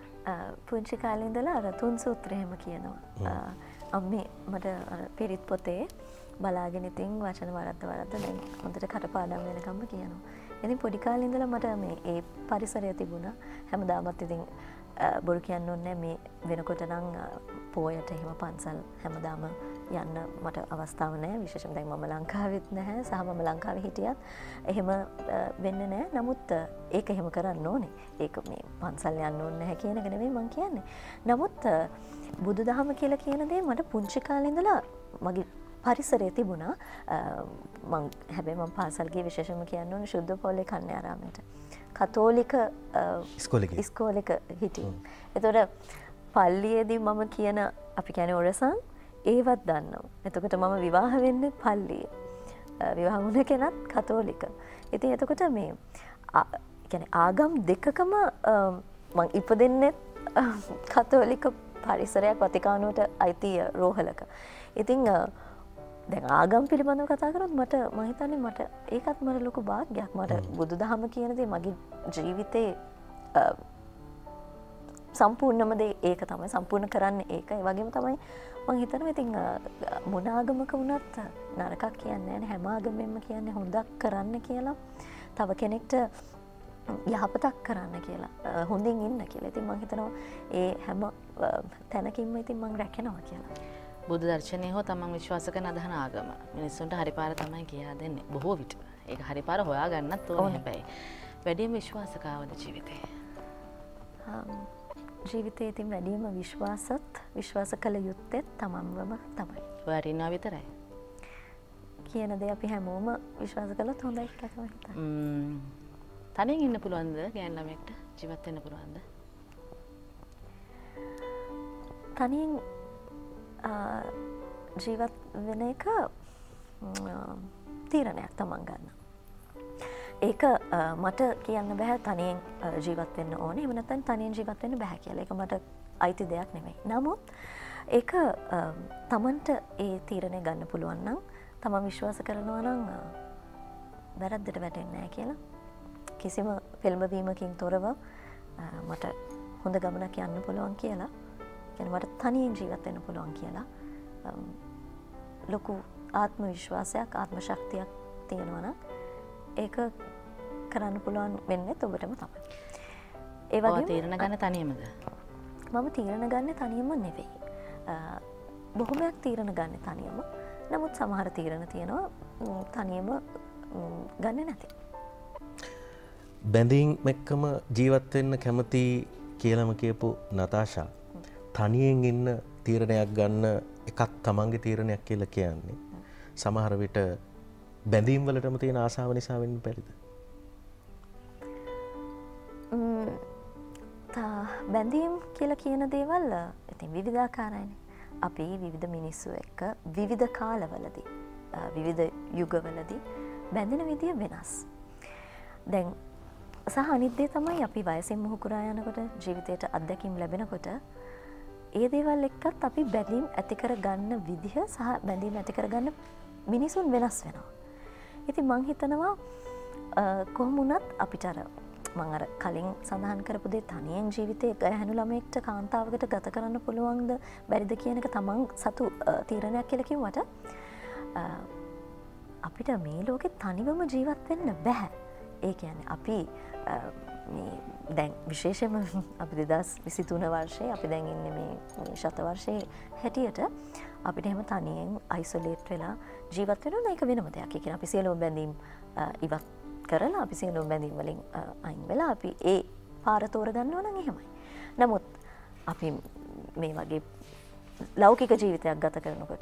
පුංචි කාලේ ඉඳලා අර තුන් සූත්‍රයම කියනවා. අම්මේ මට අර පිරිත් පොතේ බලාගෙන ඉතින් වචන වරද්ද වරද්ද දැන් හොඳට කටපාඩම් වෙනකම්ම කියනවා. ඉතින් පොඩි කාලේ ඉඳලා මට මේ ඒ පරිසරය තිබුණා. හැමදාමත් ඉතින් බොරු කියන්න ඕනේ මේ වෙනකොට නම් පොයට එහෙම පන්සල් හැමදාම යන්න මට අවස්ථාව නැහැ. විශේෂයෙන් දැන් මම ලංකාවෙත් නැහැ සහ මම ලංකාවේ හිටියත් එහෙම වෙන්නේ නැහැ. නමුත් ඒක එහෙම කරන්න ඕනේ. ඒක මේ පන්සල් යන්න ඕනේ නැහැ කියන එක නෙමෙයි මම කියන්නේ. නමුත් බුදුදහම කියලා කියන දේ මට පුංචි කාලේ ඉඳලා මගේ පරිසරයේ තිබුණා. මම හැබැයි මම පාසල් ගියේ විශේෂයෙන්ම කියන්න ඕනේ ශුද්ධ පොලේ කන්‍යාරාමයට. කතෝලික ඉස්කෝලේක ඉස්කෝලේක හිටියේ. ඒතකොට පල්ලියේදී මම කියන අපි කියන්නේ ඔරසන් ඒවත් දන්නවා. එතකොට මම විවාහ වෙන්නේ පල්ලියේ. විවාහ වුණ කෙනත් කතෝලික. ඉතින් එතකොට මේ කියන්නේ ආගම් දෙකකම මම ඉපදෙන්නේ කතෝලික පරිසරයක් වතිකානුවට අයිති රෝහලක. ඉතින් දැන් ආගම් පිළිබඳව කතා කරොත් මට මම හිතන්නේ මට ඒකත් මට ලොකු වාග්යක්. මට බුදුදහම කියන දේ මගේ ජීවිතේ සම්පූර්ණම දේ ඒක තමයි. සම්පූර්ණ කරන්නේ ඒක. ඒ වගේම තමයි මම හිතනවා ඉතින් මොන ආගමක වුණත් නරකක් කියන්නේ නැහැ. හැම ආගමෙන්ම කියන්නේ හොඳක් කරන්න කියලා. තව කෙනෙක්ට යහපතක් කරන්න කියලා. හොඳින් ඉන්න කියලා. ඉතින් මම හිතනවා ඒ හැම තැනකින්ම ඉතින් මම රැකෙනවා කියලා. බුදු දර්ශනය හෝ තමන් විශ්වාස කරන අදහන ආගම මිනිස්සුන්ට හරි පාර තමයි කියා දෙන්නේ බොහෝ විට. ඒක හරි පාර හොයා ගන්නත් ඕනේ හැබැයි. වැඩිම විශ්වාසකාවද ජීවිතේ? ජීවිතේ ඉතින් වැඩිම විශ්වාසත් විශ්වාස කළ යුත්තේ තමන්වම තමයි. ඔයාට ඉන්නවා විතරයි. කියන දේ අපි හැමෝම විශ්වාස කළොත් හොඳයි කියලා තමයි හිතන්නේ. තනියෙන් ඉන්න පුළුවන්ද ගෑන් ළමයෙක්ට ජීවත් වෙන්න පුළුවන්ද? තනියෙන් ජීවත් වෙන එක තීරණයක් තමන් ගන්න. ඒක මට කියන්න බෑ තනියෙන් ජීවත් වෙන්න ඕනේ. එහෙම නැත්නම් තනියෙන් ජීවත් වෙන්න බෑ කියලා. ඒක මට අයිති දෙයක් නෙමෙයි. නමුත් ඒක තමන්ට ඒ තීරණය ගන්න පුළුවන් නම් තමන් විශ්වාස කරනවා නම් වැරද්දට වැටෙන්නේ නැහැ කියලා. කිසිම පෙළඹවීමකින් තොරව මට හොඳ ගමනක් යන්න පුළුවන් කියලා. කියන්නේ මට තනියෙන් ජීවත් වෙන්න පුළුවන් කියලා. ලොකු ආත්ම විශ්වාසයක් ආත්ම ශක්තියක් තියෙනවා නම් ඒක කරන්න පුළුවන් වෙන්නේ ඔබටම තමයි. ඒ වගේම තීරණ ගන්න තනියමද? මම තීරණ ගන්න තනියම නෙවෙයි. බොහොමයක් තීරණ ගන්න තනියම. නමුත් සමහර තීරණ තියෙනවා තනියම ගන්න නැති. බැඳීම් එක්කම ජීවත් වෙන්න කැමති කියලාම කියපු නතාෂා තනියෙන් ඉන්න තීරණයක් ගන්න එකක් තමන්ගේ තීරණයක් කියලා කියන්නේ සමහර විට බැඳීම් වලටම තියෙන ආසාව නිසා වෙන්න බැරිද? බැඳීම් කියලා කියන දේවල් ඉතින් විවිධාකාරයිනේ. අපි විවිධ මිනිස්සු එක්ක විවිධ කාලවලදී විවිධ යුගවලදී බැඳෙන විදිය වෙනස්. දැන් සහ අනිත් දේ තමයි අපි වයසින් මුහුකුරා යනකොට ජීවිතයට අත්දැකීම් ලැබෙනකොට ඒ දේවල් එක්කත් අපි බැඳීම් ඇති කර ගන්න විදිහ සහ බැඳීම් ඇති කර ගන්න මිනිසුන් වෙනස් වෙනවා. ඉතින් මං හිතනවා කොහොම වුණත් අපිට අර මං අර කලින් සඳහන් කරපු දේ තනියෙන් ජීවිතේ ගැහැණු ළමයෙක්ට කාන්තාවකට ගත කරන්න පුළුවන්ද බැරිද කියන එක තමන් සතු තීරණයක් කියලා කිව්වට අපිට මේ ලෝකේ තනිවම ජීවත් වෙන්න බෑ. ඒ කියන්නේ අපි මේ දැන් විශේෂයෙන්ම අපි දෙදහස් විසිතුන වර්ෂයේ අපි දැන් ඉන්නේ මේ ශත වර්ෂයේ හැටියට අපිට එහෙම තනියෙන් අයිසොලේට් වෙලා ජීවත් වෙනවා ඒක වෙනම දෙයක්. ඒ කියන්නේ අපි සියලුම බැඳීම් ඉවත් කරලා අපි සියලුම බැඳීම් වලින් අයින් වෙලා අපි ඒ පාර තෝරගන්නවා නම් එහෙමයි. නමුත් අපි මේ වගේ ලෞකික ජීවිතයක් ගත කරනකොට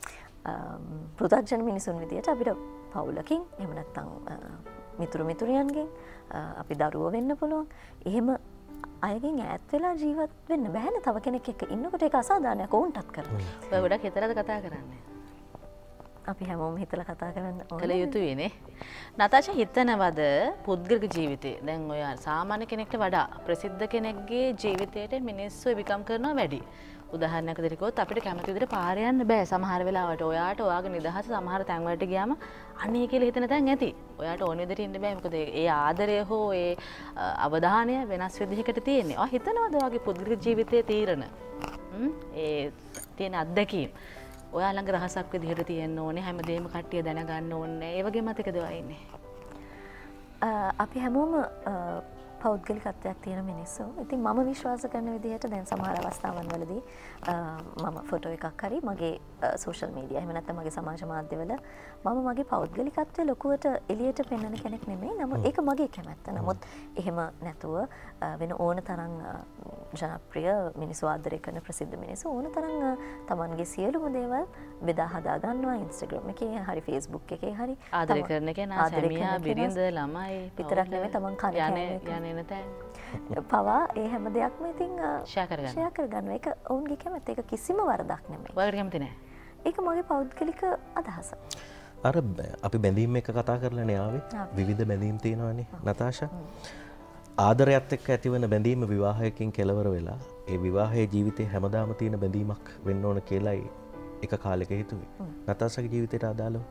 පෘථග්ජන මිනිසුන් විදියට අපිට පවුලකින් එහෙම නැත්නම් මිතුරු මිතුරියන්ගෙන් අපි දරුවෝ වෙන්න පුළුවන්. එහෙම අයගෙන් ඈත් වෙලා ජීවත් වෙන්න බෑනේ. තව කෙනෙක් එක්ක ඉන්නකොට ඒක අසාධාරණයක් වුන්ටත් කරන්නේ. ඔය ගොඩක් හිතලාද කතා කරන්නේ? අපි හැමෝම හිතලා කතා කරන්න ඕනේ. කළ යුතුයිනේ. නතාෂා හිතනවද පුද්ගලික ජීවිතේ දැන් ඔය සාමාන්‍ය කෙනෙක්ට වඩා ප්‍රසිද්ධ කෙනෙක්ගේ ජීවිතයට මිනිස්සු විකම් කරනවා වැඩි. උදාහරණයක් විදිහට කිව්වොත් අපිට කැමති විදිහට පාර යන්න බෑ සමහර වෙලාවට. ඔයාට ඔයාගේ නිදහස සමහර තැන් වලට ගියාම අනේ කියලා හිතන තැන් ඇති. ඔයාට ඕන විදිහට ඉන්න බෑ. මොකද ඒ ආදරය හෝ ඒ අවධානය වෙනස් විදිහකට තියෙන්නේ. ඔයා හිතනවද ඔයාගේ පුද්ගලික ජීවිතයේ තීරණ? ඒ තියෙන අත්දැකීම් ඔයා ළඟ රහසක් විදිහට තියෙන්න ඕනේ. හැමදේම කට්ටිය දැනගන්න ඕනේ. ඒ වගේ මතකද ඔයා ඉන්නේ? අපි හැමෝම පෞද්ගලිකත්වයක් තියෙන මිනිස්සු. ඉතින් මම විශ්වාස කරන විදිහට දැන් සමහර අවස්ථාවන් වලදී මම ෆොටෝ එකක් හරි මගේ සෝෂල් මීඩියා එහෙම නැත්නම් මගේ සමාජ මාධ්‍යවල මම මගේ පෞද්ගලිකත්වය ලොකුවට එළියට පෙන්වන කෙනෙක් නෙමෙයි. නමුත් ඒක මගේ කැමැත්ත. නමුත් එහෙම නැතුව වෙන ඕන තරම් ජනප්‍රිය මිනිස්සු ආදරය කරන ප්‍රසිද්ධ මිනිස්සු ඕන තරම් තමන්ගේ සියලුම දේවල් බෙදා හදා ගන්නවා Instagram එකේ හරි Facebook එකේ හරි ආදරය කරන කෙනා සැමියා බිරිඳ ළමයි විතරක් නෙමෙයි තමන් කන යන තැන් පවා ඒ හැම දෙයක්ම ඉතින් ෂෙයා කරගන්න. ෂෙයා කරගන්න. ඒක ඔවුන්ගේ කැමැත්ත. ඒක කිසිම වරදක් නෙමෙයි. ඔයාලට කැමති නෑ? ඒක මගේ පෞද්ගලික අදහස. අර අපි බැඳීම් එක කතා කරලානේ ආවේ. විවිධ බැඳීම් තියෙනවානේ නතාෂා. ආදරයත් එක්ක ඇතිවන බැඳීම විවාහයකින් කෙලවර වෙලා ඒ විවාහයේ ජීවිතේ හැමදාම තියෙන බැඳීමක් වෙන්න ඕන කියලායි එක කාලෙක හිතුවේ. නතාෂාගේ ජීවිතයට අදාළව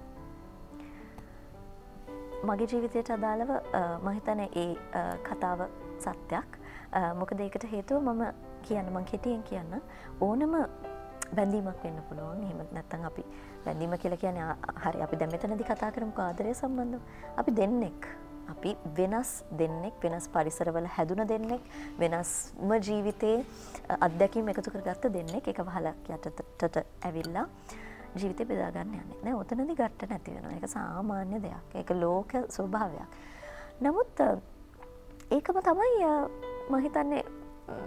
මගේ ජීවිතයට අදාළව මම හිතන්නේ ඒ කතාව සත්‍යයක්. මොකද ඒකට හේතුව මම කියන්න මං කෙටියෙන් කියන්න ඕනම බැඳීමක් වෙන්න පුළුවන්. එහෙම නැත්නම් අපි බැඳීම කියලා කියන්නේ හරි අපි දැන් මෙතනදී කතා කරමුකෝ ආදරය සම්බන්ධව. අපි දෙන්නෙක් අපි වෙනස් දෙන්නෙක් වෙනස් පරිසරවල හැදුන දෙන්නෙක් වෙනස්ම ජීවිතේ අත්දැකීම් එකතු කරගත්ත දෙන්නෙක් එක වහලක් යටතට ඇවිල්ලා ජීවිතේ බෙදා ගන්න යන්නේ නෑ. ඔතනදී ගැට්ට නැති වෙනවා. ඒක සාමාන්‍ය දෙයක්. ඒක ලෝක ස්වභාවයක්. නමුත් ඒකම තමයි මම හිතන්නේ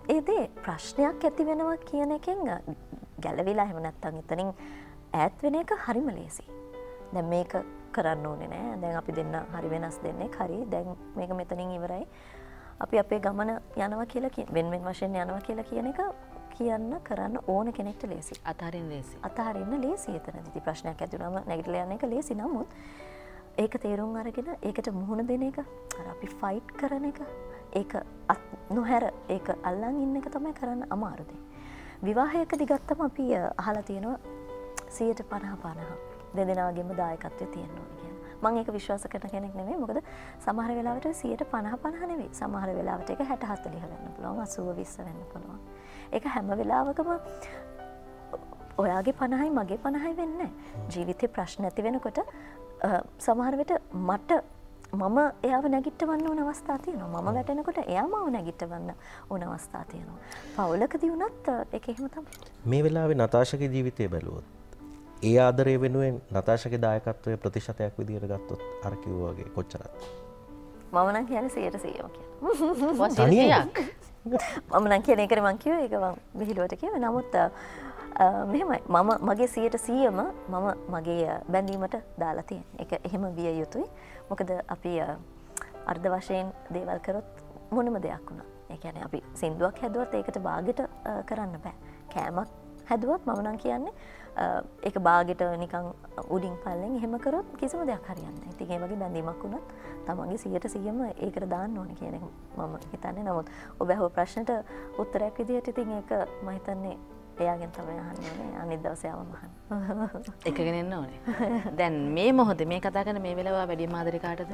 ඒදේ ප්‍රශ්නයක් ඇති වෙනවා කියන එකෙන් ගැලවිලා එහෙම නැත්තම් එතනින් ඈත් වෙන එක හරිම ලේසි. දැන් මේක කරන්න ඕනේ නෑ. දැන් අපි දෙන්න හරි වෙනස් දෙන්නෙක් හරි. දැන් මේක මෙතනින් ඉවරයි. අපි අපේ ගමන යනවා කියලා කියන වෙන වෙන වශයෙන් යනවා කියලා කියන එක කියන්න කරන්න ඕන කෙනෙක්ට ලේසි. අතහරින්න ලේසි. අතහරින්න ලේසි එතනදී ප්‍රශ්නයක් ඇති වුණාම නැගිටලා යන එක ලේසි. නමුත් ඒක තේරුම් අරගෙන ඒකට මුහුණ දෙන එක අර අපි ෆයිට් කරන එක ඒක නොහැර ඒක අල්ලන් ඉන්න එක තමයි කරන්න අමාරු දේ. විවාහයකදී ගත්තම අපි අහලා තියෙනවා සියයට පනහ පනහ දෙදෙනාගේම දායකත්වය තියෙනවා කියලා. මම ඒක විශ්වාස කරන කෙනෙක් නෙමෙයි. මොකද සමහර වෙලාවට සියයට පනහ පනහ නෙවෙයි. සමහර වෙලාවට ඒක හැට හතළිහ වෙන්න පුළුවන්. අසූව විස්ස වෙන්න පුළුවන්. ඒක හැම වෙලාවකම ඔයාගේ පනහයි මගේ පනහයි වෙන්නේ නැහැ. ජීවිතේ ප්‍රශ්න ඇති වෙනකොට සමහර විට මට මම එයාව නැගිටවන්න ඕන අවස්ථා තියෙනවා. මම වැටෙනකොට එයා මාව නැගිටවන්න ඕන අවස්ථා තියෙනවා. පවුලකදී වුණත් ඒක එහෙම තමයි. මේ වෙලාවේ නතාෂාගේ ජීවිතය බැලුවොත් ඒ ආදරය වෙනුවෙන් නතාෂාගේ දායකත්වය ප්‍රතිශතයක් විදියට ගත්තොත් අර කිව්වා වගේ කොච්චරද? මම නම් කියන්නේ සියයට සීයම කියලා. වසීයක්. මම නම් කියන එකට මං කිව්වේ ඒක මං විහිළුවට කිව්වේ. නමුත් මෙහෙමයි මම මගේ සියයට සීයම මම මගේ බැඳීමට දාලා තියෙනවා. ඒක එහෙම විය යුතුයි. මොකද අපි අර්ධ වශයෙන් දේවල් කරොත් මොනම දෙයක් වුණා. ඒ කියන්නේ අපි සින්දුවක් හැදුවත් ඒකට බාගෙට කරන්න බෑ. කෑමක් හැදුවත් මම නම් කියන්නේ ඒක බාගෙට නිකන් උඩින් පල්ලෙන් එහෙම කරොත් කිසිම දෙයක් හරියන්නේ නැහැ. ඉතින් ඒ වගේ බැඳීමක් වුණත් තමන්ගේ සියයට සීයම ඒකට දාන්න ඕනේ කියන එක මම හිතන්නේ. නමුත් ඔබ අහුව ප්‍රශ්නට උත්තරයක් විදිහට ඉතින් ඒක මම හිතන්නේ එයාගෙන් තමයි අහන්න ඕනේ. අනිත් දවසේ ආවම අහන්න. එකගෙන එන්න ඕනේ. දැන් මේ මොහොතේ මේ කතා කරන මේ වෙලාව වැඩිම ආදරේ කාටද?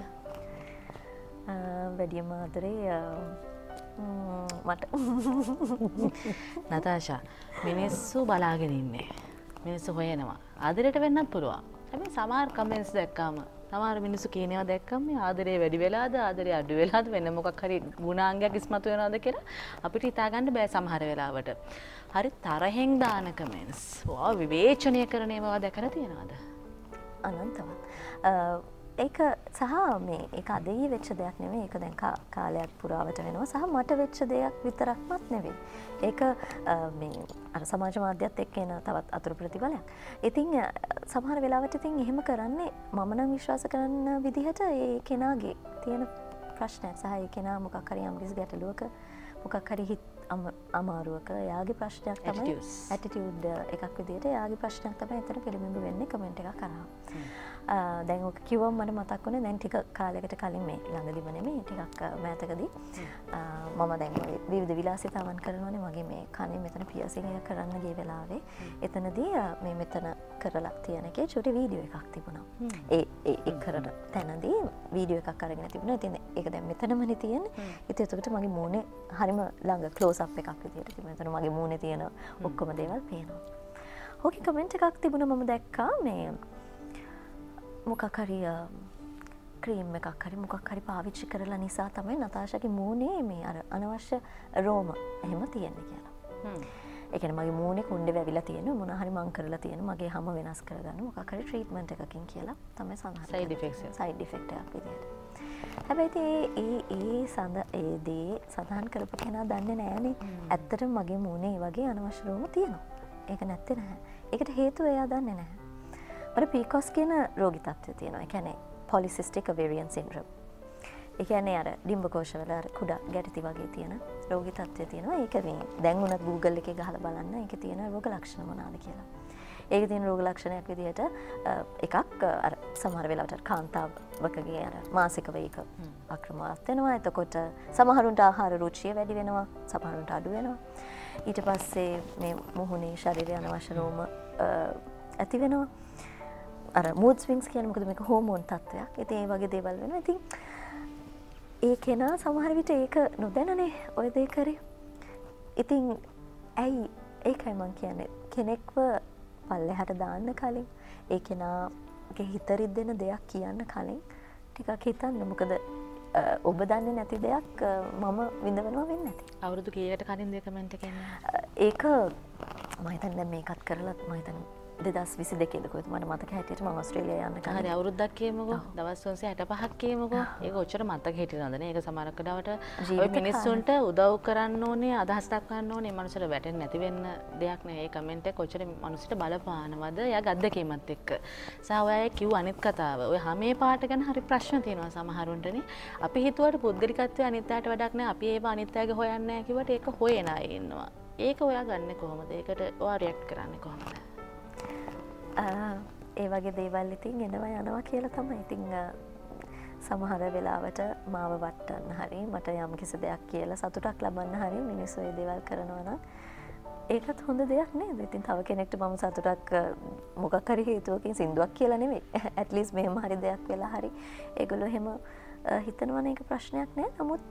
වැඩිම ආදරේ මට. නතාෂා මිනිස්සු බලාගෙන ඉන්නේ. මිනිස්සු හොයනවා. ආදරයට වෙන්නත් පුළුවන්. හැබැයි සමහර කමෙන්ට්ස් දැක්කම සමහර මිනිස්සු කියනවා දැක්කම මේ ආදරේ වැඩි වෙලාද ආදරේ අඩු වෙලාද වෙන මොකක් හරි ගුණාංගයක් ඉස්මතු වෙනවද කියලා අපිට හිතා ගන්න බෑ සමහර වෙලාවට. හරි තරහෙන් දාන කමෙන්ට්ස්. වා විවේචනය කරන ඒවා දැකලා තියෙනවද? අනන්තවත්. ඒක සහ මේ ඒක අදේ වෙච්ච දෙයක් නෙමෙයි. ඒක දැන් කාලයක් පුරාවට වෙනවා. සහ මට වෙච්ච දෙයක් විතරක්වත් නෙවෙයි. ඒක මේ අර සමාජ මාධ්‍යත් එක්ක එන තවත් අතුරු ප්‍රතිඵලයක්. ඉතින් සමහර වෙලාවට ඉතින් එහෙම කරන්නේ මම නම් විශ්වාස කරන විදිහට ඒ කෙනාගේ තියෙන ප්‍රශ්නයක් සහ ඒ කෙනා මොකක් හරි යම්කිසි ගැටලුවක මොකක් හරි හිත අමාරුවක එයාගේ ප්‍රශ්නයක් තමයි ඇටිටියුඩ් එකක් විදිහට එයාගේ ප්‍රශ්නයක් තමයි එතන පිළිබිඹු වෙන්නේ කමෙන්ට් එකක් කරා. දැන් ඔක කිව්වම මට මතක් වුණේ දැන් ටික කාලයකට කලින් මේ ළඟදිම නෙමෙයි ටිකක් මෑතකදී මම දැන් විවිධ විලාසිතාවන් කරනවානේ මගේ මේ කනේ මෙතන පියර්සින් එක කරන්න ගිය වෙලාවේ එතනදී මේ මෙතන කරලා තියෙන එකේ චුටි වීඩියෝ එකක් තිබුණා. ඒ ඒ කරන තැනදී වීඩියෝ එකක් අරගෙන තිබුණා. ඉතින් ඒක දැන් මෙතනමනේ තියෙන්නේ. ඉතින් එතකොට මගේ මූණේ හරිම ළඟ ක්ලෝස් අප් එකක් විදියට තිබුණා. එතන මගේ මූණේ තියෙන ඔක්කොම දේවල් පේනවා. ඕකේ කමෙන්ට් එකක් තිබුණා මම දැක්කා මේ මොකක් හරි ක්‍රීම් එකක් හරි මොකක් හරි පාවිච්චි කරලා නිසා තමයි නතාෂාගේ මූණේ මේ අර අනවශ්‍ය රෝම එහෙම තියෙන්නේ කියලා. හ්ම්. ඒ කියන්නේ මගේ මූණේ කුණ්ඩේ වැවිලා තියෙනවා මොන හරි මං කරලා තියෙනවා මගේ හැම වෙනස් කරගන්න මොකක් හරි ට්‍රීට්මන්ට් එකකින් කියලා තමයි සඳහන්. Side effects. සයිඩ් ඉෆෙක්ට් එකක් විදියට. හැබැයි ඒ ඒ සඳ ඒ දේ සඳහන් කරපු කෙනා දන්නේ නැහනේ. ඇත්තටම මගේ මූණේ ඒ වගේ අනවශ්‍ය රෝම තියෙනවා. ඒක නැත්තේ නැහැ. ඒකට හේතුව එයා දන්නේ නැහැ. මට පීකොස් කියන රෝගී තත්ත්වය තියෙනවා. ඒ කියන්නේ polycystic ovarian syndrome. ඒ කියන්නේ අර ඩිම්බකෝෂවල අර කුඩා ගැටති වගේ තියෙන රෝගී තත්ත්වය තියෙනවා. ඒක මේ දැන් උනත් Google එකේ ගහලා බලන්න ඒකේ තියෙන රෝග ලක්ෂණ මොනවාද කියලා. ඒකේ තියෙන රෝග ලක්ෂණයක් විදිහට එකක් අර සමහර වෙලාවට කාන්තාවකගේ අර මාසික වේග අක්‍රමවත් වෙනවා. එතකොට සමහරුන්ට ආහාර රුචිය වැඩි වෙනවා. සමහරුන්ට අඩු වෙනවා. ඊට පස්සේ මේ මුහුණේ ශරීරය අනවශ්‍ය රෝම ඇති වෙනවා. අර mood swings කියන්නේ මොකද මේක හෝමෝන් තත්ත්වයක්. ඉතින් ඒ වගේ දේවල් වෙනවා. ඉතින් ඒ කෙනා සමහර විට ඒක නොදැනනේ ඔය දේ කරේ. ඉතින් ඇයි ඒකයි මං කියන්නේ කෙනෙක්ව පල්ලෙහාට දාන්න කලින් ඒ කෙනාගේ හිත රිද්දෙන දෙයක් කියන්න කලින් ටිකක් හිතන්න. මොකද ඔබ දන්නේ නැති දෙයක් මම විඳවනවා වෙන්නේ නැති. අවුරුදු කීයකට කලින් දෙ කමෙන්ට් එක එන්නේ? ඒක මම හිතන්නේ මේකත් කරලා මම හිතන්නේ දෙදස් විසි දෙකේදකුත් මට මතක හැටියට මම ඕස්ට්‍රේලියාව යන්න කලින් හරි අවුරුද්දක් කියමුකෝ දවස් තුන්සිය හැට පහක් කියමුකෝ ඒක ඔච්චර මතක හිටිනවද නේ ඒක සමහරක් වෙලාවට ඔය මිනිස්සුන්ට උදව් කරන්න ඕනේ අදහස් දක්වන්න ඕනේ මේ මනුස්සර වැටෙන්නේ නැති වෙන්න දෙයක් නේ ඒ කමෙන්ට් එක ඔච්චර මනුස්සට බලපානවද එයාගේ අත්දැකීමත් එක්ක සහ ඔයා කිව්ව අනිත් කතාව ඔය හැමේ පාට ගැන හරි ප්‍රශ්න තියෙනවා සමහරුන්ටනේ අපි හිතුවට පුද්ගලිකත්වය අනිත් අයට වැඩක් නැහැ අපි ඒව අනිත් අයගේ හොයන්නේ නැහැ කිව්වට ඒක හොයන අය ඉන්නවා ඒක ඔයා ගන්නෙ කොහොමද ඒකට ඔයා රියැක්ට් කරන්නේ කොහොමද ඒ වගේ දේවල් ඉතින් එනවා යනවා කියලා තමයි. ඉතින් සමහර වෙලාවට මාව වටන්න හරි මට යම් කිසි දෙයක් කියලා සතුටක් ලබන්න හරි මිනිස්සු ඒ දේවල් කරනවා නම් ඒකත් හොඳ දෙයක් නේද? ඉතින් තව කෙනෙක්ට මම සතුටක් මොකක් හරි හේතුවකින් සින්දුවක් කියලා නෙමෙයි. at least මෙහෙම හරි දෙයක් වෙලා හරි ඒගොල්ලෝ එහෙම හිතනවා නේ ඒක ප්‍රශ්නයක් නෑ. නමුත්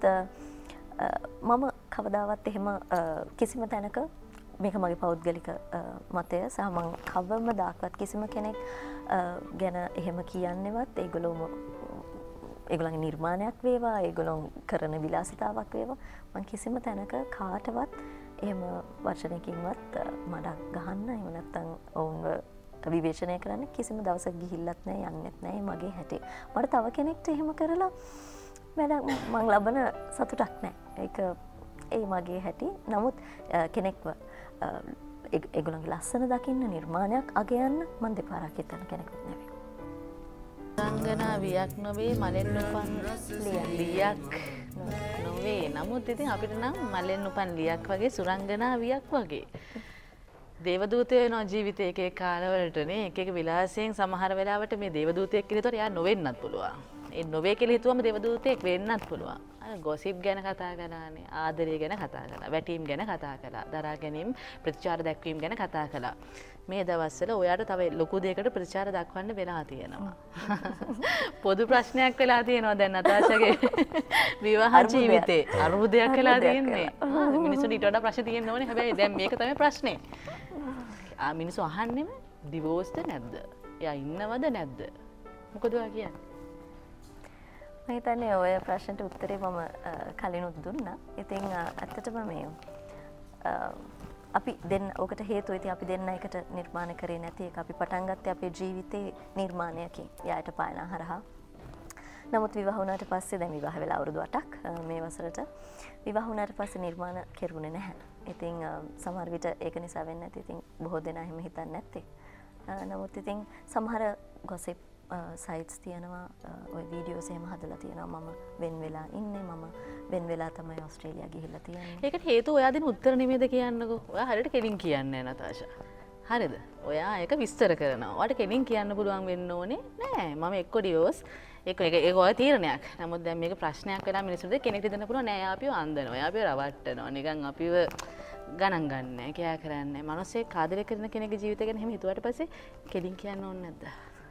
මම කවදාවත් එහෙම කිසිම තැනක මේක මගේ පෞද්ගලික මතය සහ මම කවම දාකවත් කිසිම කෙනෙක් ගැන එහෙම කියන්නේවත් ඒගොල්ලෝම ඒගොල්ලන්ගේ නිර්මාණයක් වේවා ඒගොල්ලෝ කරන විලාසිතාවක් වේවා මම කිසිම තැනක කාටවත් එහෙම වචනකින්වත් මඩක් ගහන්න එහෙම නැත්නම් ඔවුන්ව විවේචනය කරන්න කිසිම දවසක් ගිහිල්ලත් නැහැ යන්නෙත් නැහැ මගේ හැටි. මට තව කෙනෙක්ට එහෙම කරලා වැඩක් මම ලබන සතුටක් නැහැ. ඒක ඒ මගේ හැටි. නමුත් කෙනෙක්ව ඒගොල්ලන්ගේ ලස්සන දකින්න නිර්මාණයක් අගයන්න මම දෙපාරක් හිතන කෙනෙකුත් නෙවෙයි. රංගනා වියක් නොවේ මලෙන් උපන් ලියක් නොවේ. නමුත් ඉතින් අපිට නම් මලෙන් උපන් ලියක් වගේ සුරංගනා වියක් වගේ. දේවදූතයෝ වෙනවා ජීවිතේ එක එක කාලවලටනේ එක එක විලාසයෙන් සමහර වෙලාවට මේ දේවදූතයෙක් කියලා හිතුවට එයා නොවෙන්නත් පුළුවන්. ඒ නොවේ කියලා හිතුවම දේවදූතයෙක් වෙන්නත් පුළුවන්. ගොසිප් ගැන කතා කළානේ ආදරය ගැන කතා කළා වැටීම් ගැන කතා කළා දරා ගැනීම ප්‍රතිචාර දැක්වීම ගැන කතා කළා මේ දවස්වල ඔයාට තව ලොකු දෙයකට ප්‍රතිචාර දක්වන්න වෙලා තියෙනවා පොදු ප්‍රශ්නයක් වෙලා තියෙනවා දැන් නතාෂාගේ විවාහ ජීවිතේ අරුබුදයක් වෙලා තියෙන්නේ මිනිස්සුන්ට ඊට වඩා ප්‍රශ්න තියෙන්න ඕනේ හැබැයි දැන් මේක තමයි ප්‍රශ්නේ ආ මිනිස්සු අහන්නෙම ඩිවෝස්ද නැද්ද එයා ඉන්නවද නැද්ද මොකද ඔයා කියන්නේ මම හිතන්නේ ඔය ප්‍රශ්නට උත්තරේ මම කලිනුත් දුන්නා. ඉතින් ඇත්තටම මේ අපි දෙන්න ඔකට හේතුව ඉතින් අපි දෙන්න එකට නිර්මාණ කරේ නැති එක. අපි පටන් ගත්තේ අපේ ජීවිතේ නිර්මාණයකින්. යායට පායනා හරහා. නමුත් විවාහ වුණාට පස්සේ දැන් විවාහ වෙලා අවුරුදු අටක් මේ වසරට විවාහ වුණාට පස්සේ නිර්මාණ කෙරුණේ නැහැ. ඉතින් සමහර විට ඒක නිසා වෙන්නේ නැති. ඉතින් බොහෝ දෙනා එහෙම හිතන්නේ නැත්තේ. නමුත් ඉතින් සමහර ගොසිප් සයිට්ස් තියෙනවා ඔය වීඩියෝස් එහෙම හදලා තියෙනවා මම වෙන් වෙලා ඉන්නේ මම වෙන් වෙලා තමයි ඕස්ට්‍රේලියා ගිහිල්ලා තියෙන්නේ. ඒකට හේතුව ඔයා දෙන උත්තර නෙමෙයිද කියන්නකෝ. ඔයා හරියට කෙලින් කියන්නේ නැහැ නතාෂා. හරිද? ඔයා ඒක විස්තර කරනවා. ඔයාට කෙලින් කියන්න පුළුවන් වෙන්න ඕනේ නෑ. මම එක්ක ඩිවෝස් ඒක ඒක ඔය තීරණයක්. නමුත් දැන් මේක ප්‍රශ්නයක් වෙලා මිනිස්සුන්ට කෙනෙක්ට දෙන්න පුළුවන් නෑ. එයා අපිව අන්දනවා. එයා අපිව රවට්ටනවා. නිකන් අපිව ගණන් ගන්න නෑ. කියා කරන්නේ. මනුස්සයෙක් ආදරය කරන කෙනෙක්ගේ ජීවිතය ගැන එහෙම හිතුවාට පස්සේ කෙලින් කියන්න ඕනේ නැද්ද?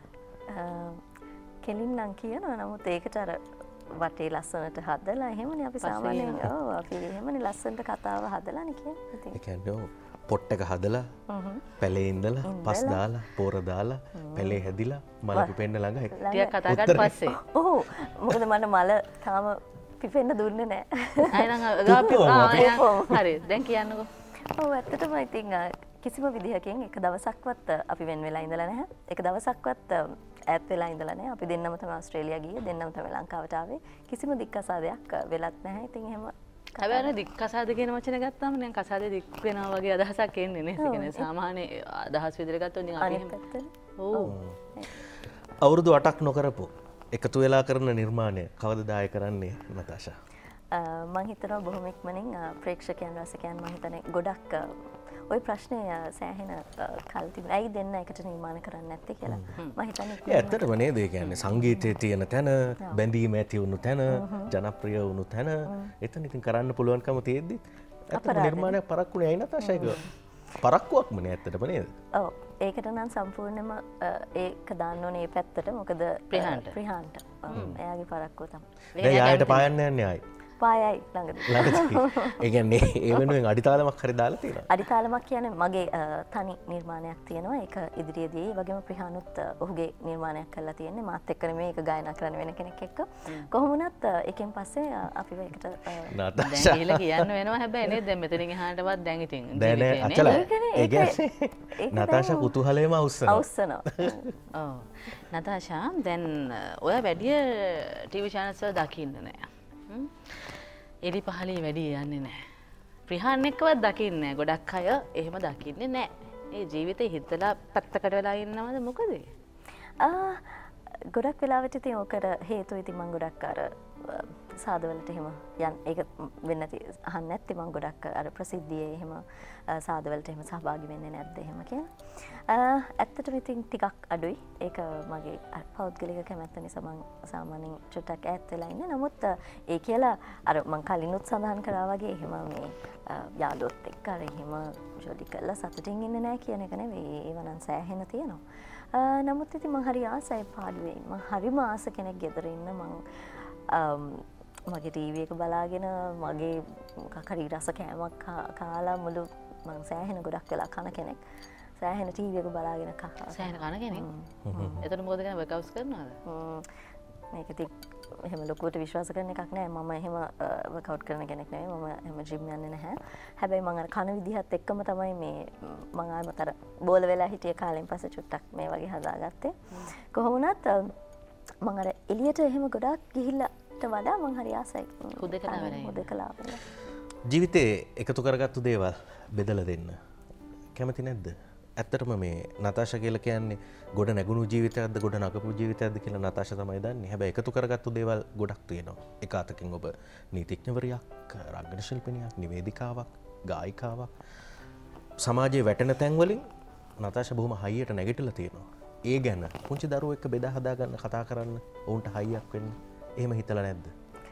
කෙලින් නම් කියනවා නමුත් ඒකට අර වටේ ලස්සනට හදලා එහෙමනේ අපි සාමාන්‍යයෙන් ඔව් අපි එහෙමනේ ලස්සනට කතාව හදලානේ කියන්නේ. ඉතින් ඒ කියන්නේ පොට් එක හදලා පැලේ ඉඳලා පස් දාලා පෝර දාලා පැලේ හැදිලා මල පිපෙන්න ළඟ ටිකක් කතා කරලා පස්සේ ඔව් මොකද මට මල තාම පිපෙන්න දුන්නේ නැහැ. අයනම් හරි දැන් කියන්නකෝ. ඔව් ඇත්තටම ඉතින් කිසිම විදිහකින් එක දවසක්වත් අපි වෙන වෙලා ඉඳලා නැහැ. එක දවසක්වත් ඈත් වෙලා ඉඳලා නැහැ. අපි දෙන්නම තමයි ඕස්ට්‍රේලියා ගියේ. දෙන්නම තමයි ලංකාවට ආවේ. කිසිම දික්කසාදයක් වෙලත් නැහැ. ඉතින් එහෙම හැබැයි දික්කසාද කියන වචනේ ගත්තාම නිකන් කසාදේ දික් වෙනවා වගේ අදහසක් එන්නේ නේ. ඒ කියන්නේ සාමාන්‍ය අදහස් විදිහට ගත්තොත් නිකන් අපි එහෙම. ඔව්. අවුරුදු අටක් නොකරපු එකතු වෙලා කරන නිර්මාණය කවදද ආය කරන්නේ නතාෂා? මම හිතනවා බොහොම ඉක්මනින් ප්‍රේක්ෂකයන් රසිකයන් මම හිතන්නේ ගොඩක් ওই ප්‍රශ්නය සෑහෙන කල් තිබුණා. ඇයි දෙන්න එකට නිර්මාණ කරන්නේ නැත්තේ කියලා. මම හිතන්නේ ඒ ඇත්තටම නේද? ඒ කියන්නේ සංගීතයේ තියෙන තැන, බැඳීම ඇති වුණු තැන, ජනප්‍රිය වුණු තැන, එතන ඉතින් කරන්න පුළුවන්කම තියෙද්දි ඇත්තට නිර්මාණයක් පරක්කුනේ ඇයි නතාෂා ඒක? පරක්කුවක්ම නේ ඇත්තටම නේද? ඔව්. ඒකට නම් සම්පූර්ණයෙන්ම ඒක දාන්න ඕනේ මේ පැත්තට. මොකද ප්‍රිහාන්ට. ප්‍රිහාන්ට. එයාගේ පරක්කුව තමයි. දැන් ආයෙත් පායන්න යන්නේ ආයි. අපායයි ළඟදී. ළඟදී. ඒ කියන්නේ ඒ වෙනුවෙන් අඩිතාලමක් හරි දාලා තියෙනවා. අඩිතාලමක් කියන්නේ මගේ තනි නිර්මාණයක් තියෙනවා. ඒක ඉදිරියේදී ඒ වගේම ප්‍රිහානුත් ඔහුගේ නිර්මාණයක් කරලා තියෙන්නේ. මාත් එක්ක නෙමෙයි ඒක ගායනා කරන්න වෙන කෙනෙක් එක්ක. කොහොම වුණත් ඒකෙන් පස්සේ අපිව එකට නතාෂා දැන් ගිහලා කියන්න වෙනවා හැබැයි නේද දැන් මෙතනින් එහාටවත් දැන් ඉතින් දැන් නෑ අචලා. ඒ කියන්නේ නතාෂා කුතුහලයේම අවුස්සනවා. අවුස්සනවා. ඔව්. නතාෂා දැන් ඔය වැඩිය ටීවී channels වල දකින්න නෑ. හ්ම්. එලි පහලේ වැඩි යන්නේ නෑ. ප්‍රිහාන් එක්කවත් දකින්නේ නෑ. ගොඩක් අය එහෙම දකින්නේ නෑ. ඒ ජීවිතේ හිතලා පැත්තකට වෙලා ඉන්නවද මොකද? ආ ගොඩක් වෙලාවට ඉතින් ඕකට හේතුව ඉතින් මම ගොඩක් අර සාදවලට එහෙම යන් ඒක වෙන්නේ නැති අහන්න නැත්නම් මම ගොඩක් අර ප්‍රසිද්ධියේ එහෙම සාදවලට එහෙම සහභාගී වෙන්නේ නැද්ද එහෙම කියලා. ඇත්තටම ඉතින් ටිකක් අඩුයි. ඒක මගේ පෞද්ගලික කැමැත්ත නිසා මම සාමාන්‍යයෙන් චුට්ටක් ඈත් වෙලා ඉන්නේ. නමුත් ඒ කියලා අර මම කලිනුත් සඳහන් කරා වගේ එහෙම මේ යාළුවොත් එක්ක අර එහෙම ජොලි කරලා සතුටින් ඉන්නේ නැහැ කියන එක නෙවෙයි. ඒව නම් සෑහෙන තියෙනවා. නමුත් ඉතින් මම හරි ආසයි පාඩුවේ. මම හරිම ආස කෙනෙක් ගෙදර ඉන්න මම මගේ ටීවී එක බලාගෙන මගේ මොකක් හරි රස කෑමක් කාලා මුළු මම සෑහෙන ගොඩක් වෙලා කන කෙනෙක්. සෑහෙන ටීවී එක බලාගෙන කහා. සෑහෙන කන කෙනෙක්. එතකොට මොකද කරන්නේ වර්ක්අවුට්ස් කරනවද? මේක ඉතින් එහෙම ලොකුවට විශ්වාස කරන එකක් නෑ. මම එහෙම වර්ක්අවුට් කරන කෙනෙක් නෙවෙයි. මම එහෙම ජිම් යන්නේ නැහැ. හැබැයි මම අර කන විදිහත් එක්කම තමයි මේ මම ආයමතර බෝල වෙලා හිටිය කාලෙන් පස්සේ චුට්ටක් මේ වගේ හදාගත්තේ. කොහොම වුණත් මම අර එළියට එහෙම ගොඩක් ගිහිල්ලාට වඩා මම හරි ආසයි. හුදකලා වෙලා හුදකලා වෙලා. ජීවිතේ එකතු කරගත්තු දේවල් බෙදලා දෙන්න කැමති නැද්ද? ඇත්තටම මේ නතාෂා කියලා කියන්නේ ගොඩ නැගුණු ජීවිතයක්ද ගොඩ නගපු ජීවිතයක්ද කියලා නතාෂා තමයි දන්නේ. හැබැයි එකතු කරගත්තු දේවල් ගොඩක් තියෙනවා. එක අතකින් ඔබ නීතිඥවරියක්, රංගන ශිල්පිනියක්, නිවේදිකාවක්, ගායිකාවක්. සමාජයේ වැටෙන තැන් වලින් නතාෂා බොහොම හයියට නැගිටලා තියෙනවා. ඒ ගැන පුංචි දරුවෝ එක්ක බෙදා හදා ගන්න කතා කරන්න ඔවුන්ට හයියක් වෙන්න. එහෙම හිතලා නැද්ද?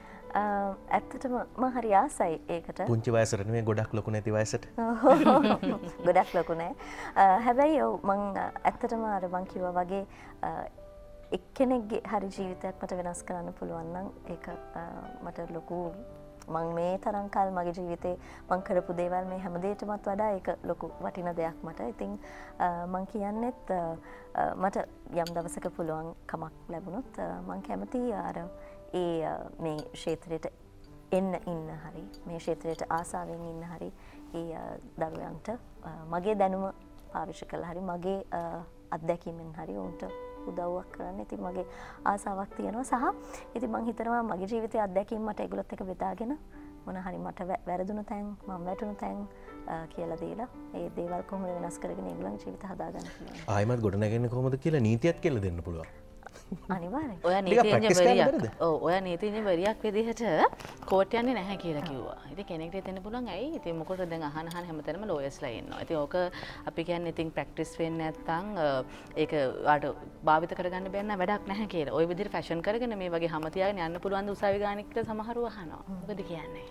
ඇත්තටම මම හරි ආසයි ඒකට. පුංචි වයසට නෙමෙයි ගොඩක් ලොකු නැති වයසට. ගොඩක් ලොකු නෑ. හැබැයි ඔව් මම ඇත්තටම අර මං කිව්වා වගේ එක්කෙනෙක්ගේ හරි ජීවිතයක් මට වෙනස් කරන්න පුළුවන් නම් ඒක මට ලොකු මං මේ තරම් කල් මගේ ජීවිතේ මං කරපු දේවල් මේ හැම දෙයකටමත් වඩා ඒක ලොකු වටින දෙයක් මට. ඉතින් මං කියන්නේත් මට යම් දවසක පුළුවන් කමක් ලැබුණොත් මං කැමතියි අර ඒ මේ ක්ෂේත්‍රයට එන්න ඉන්න හරි මේ ක්ෂේත්‍රයට ආසාවෙන් ඉන්න හරි ඒ දරුවන්ට මගේ දැනුම පාවිච්චි කරලා හරි මගේ අත්දැකීමෙන් හරි උන්ට උදව්වක් කරන්න. ඉතින් මගේ ආසාවක් තියෙනවා සහ ඉතින් මම හිතනවා මගේ ජීවිතයේ අත්දැකීම් මට ඒගොල්ලොත් එක්ක බෙදාගෙන මොන හරි මට වැරදුණු තැන් මම වැටුණු තැන් කියලා දීලා ඒ දේවල් කොහොමද වෙනස් කරගෙන ඒගොල්ලන්ගේ ජීවිත හදාගන්න පුළුවන්. ආයිමත් ගොඩ නැගෙන්නේ කොහොමද කියලා නීතියක් කියලා දෙන්න පුළුවන්. අනිවාර්යෙන්. ඔය නීතිඥවරියක් ඔව් ඔය නීතිඥවරියක් විදිහට කෝට් යන්නේ නැහැ කියලා කිව්වා. ඉතින් කෙනෙක්ට හිතෙන්න පුළුවන් ඇයි? ඉතින් මොකටද දැන් අහන අහන හැමතැනම ලෝයර්ස්ලා ඉන්නවා. ඉතින් ඕක අපි කියන්නේ ඉතින් ප්‍රැක්ටිස් වෙන්නේ නැත්නම් ඒක වාට භාවිත කරගන්න බැන්න වැඩක් නැහැ කියලා. ওই විදිහට ෆැෂන් කරගෙන මේ වගේ හැම තියාගෙන යන්න පුළුවන් ද උසාවි ගානක් කියලා සමහරව අහනවා. මොකද කියන්නේ?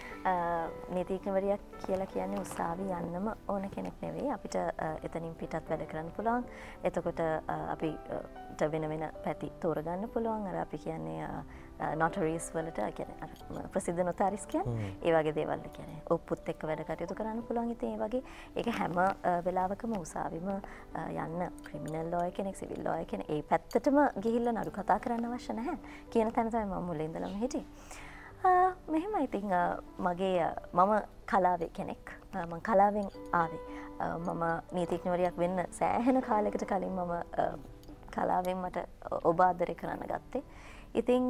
නීතිඥවරියක් කියලා කියන්නේ උසාවි යන්නම ඕන කෙනෙක් නෙවෙයි. අපිට එතනින් පිටත් වැඩ කරන්න පුළුවන්. එතකොට අපිට වෙන වෙන පැති තෝරගන්න පුළුවන්. අර අපි කියන්නේ නොටරීස් වලට කියන්නේ ප්‍රසිද්ධ නොතාරිස් කියන්නේ ඒ වගේ දේවල් කියන්නේ ඔප්පුත් එක්ක වැඩ කටයුතු කරන්න පුළුවන්. ඉතින් ඒ වගේ ඒක හැම වෙලාවකම උසාවිම යන්න ක්‍රිමිනල් ලෝයර් කෙනෙක්, සිවිල් ලෝයර් කෙනෙක් ඒ පැත්තටම ගිහිල්ලා නඩු කතා කරන්න අවශ්‍ය නැහැ කියන තැන තමයි මම මුලින් ඉඳලම හිටියේ. මෙහෙම ඉතින් මගේ මම කලාවේ කෙනෙක්. මම කලාවෙන් ආවේ. මම නීතිඥවරියක් වෙන්න සෑහෙන කාලයකට කලින් මම කලාවෙන් මට ඔබ ආදරය කරන්න ගත්තේ. ඉතින්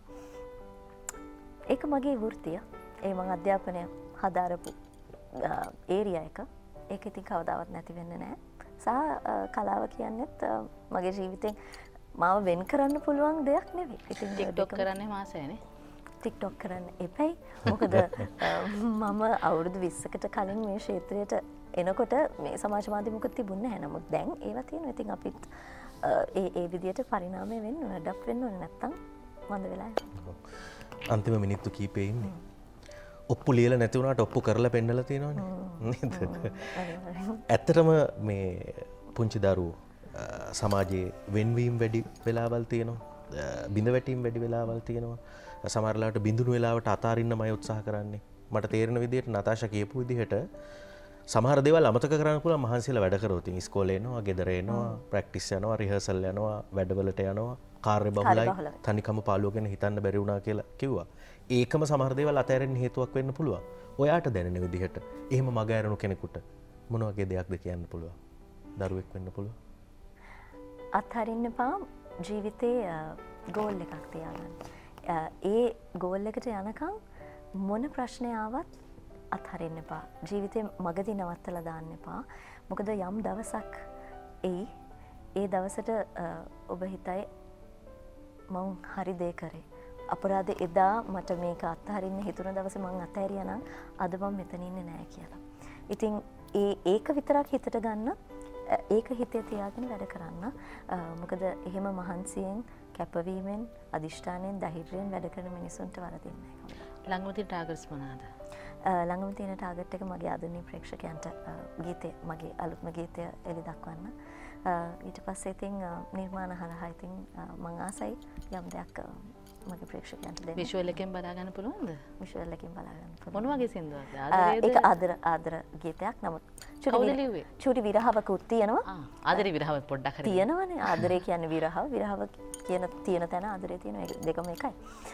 ඒක මගේ වෘත්තිය. ඒ මම අධ්‍යාපනය හදාරපු ඒරියා එක. ඒක ඉතින් කවදාවත් නැති වෙන්නේ නැහැ. සහ කලාව කියන්නේත් මගේ ජීවිතෙන් මාව වෙන් කරන්න පුළුවන් දෙයක් නෙවෙයි. ඉතින් ටික්ටොක් කරන්නේ මාසයනේ. ටික්ටොක් කරන්න එපැයි. මොකද මම අවුරුදු විස්සකට කලින් මේ ක්ෂේත්‍රයට එනකොට මේ සමාජ මාධ්‍ය මොකද තිබුණේ නැහැ. නමුත් දැන් ඒවා තියෙනවා. ඉතින් අපිත් ඒ ඒ විදියට පරිණාමය වෙන්න ඕන, ඩප් වෙන්න ඕන නැත්තම් වඳ වෙලා යනවා. අන්තිම මිනිත්තු කීපේ ඉන්නේ. ඔප්පු ලියලා නැති වුණාට ඔප්පු කරලා පෙන්නලා තියෙනවනේ. නේද? ඇත්තටම මේ පුංචි දරුවෝ සමාජයේ වෙන්වීම වැඩි වෙලාවල් තියෙනවා. බිඳ වැටීම් වැඩි වෙලාවල් තියෙනවා. සමහර වෙලාවට බිඳුණු වෙලාවට අතාරින්න මම උත්සාහ කරන්නේ. මට තේරෙන විදිහට නතාෂා කියපු විදිහට සමහර දේවල් අමතක කරන්න පුළුවන් මහන්සියලා වැඩ කරොත්. ඉස්කෝලේ එනවා, ගෙදර එනවා, ප්‍රැක්ටිස් යනවා, රිහර්සල් යනවා, වැඩවලට යනවා, කාර්ය බහුලයි, තනිකම පාළුව ගැන හිතන්න බැරි වුණා කියලා කිව්වා. ඒකම සමහර දේවල් අතහැරෙන්න හේතුවක් වෙන්න පුළුවන්. ඔයාට දැනෙන විදිහට එහෙම මග ඇරෙනු කෙනෙකුට මොන වගේ දෙයක්ද කියන්න පුළුවන්? දරුවෙක් වෙන්න පුළුවන්. අත්හරින්න එපා ජීවිතේ ගෝල් එකක් තියාගන්න. ඒ ගෝල් එකට යනකම් මොන ප්‍රශ්නය ආවත් අත්හරින්න එපා. ජීවිතේ මගදී නවත්තලා දාන්න එපා. මොකද යම් දවසක් එයි ඒ දවසට ඔබ හිතයි මං හරි දේ කරේ. අපරාධ එදා මට මේක අත්හරින්න හිතුන දවසේ මං අත්හැරියා නම් අද මම මෙතන ඉන්නේ නැහැ කියලා. ඉතින් ඒ ඒක විතරක් හිතට ගන්න, ඒක හිතේ තියාගෙන වැඩ කරන්න. මොකද එහෙම මහන්සියෙන්, කැපවීමෙන්, අදිෂ්ඨානයෙන්, ධෛර්යයෙන් වැඩ කරන මිනිසුන්ට වරදින්නේ නැහැ. ළඟම තියෙන ටාගට්ස් මොනවාද? ළඟම තියෙන ටාගට් එක මගේ ආදරණීය ප්‍රේක්ෂකයන්ට ගීතේ, මගේ අලුත්ම ගීතය එලි දක්වන්න. ඊට පස්සේ ඉතින් නිර්මාණ හරහා ඉතින් මං ආසයි යම් දෙයක් මගේ ප්‍රේක්ෂකයන්ට දෙන්න. විෂුවල් එකෙන් බලා ගන්න පුළුවන්ද? විෂුවල් එකෙන් බලා ගන්න පුළුවන්. මොන වගේ සින්දුවක්ද? ආදරේද? ඒක ආදර ආදර ගීතයක්. නමුත් චුටි විරහවකුත් තියෙනවා. ආ ආදරේ විරහව පොඩ්ඩක් හරි තියෙනවනේ. ආදරේ කියන්නේ විරහව, විරහව කියන තියෙන තැන ආදරේ තියෙන දෙකම එකයි.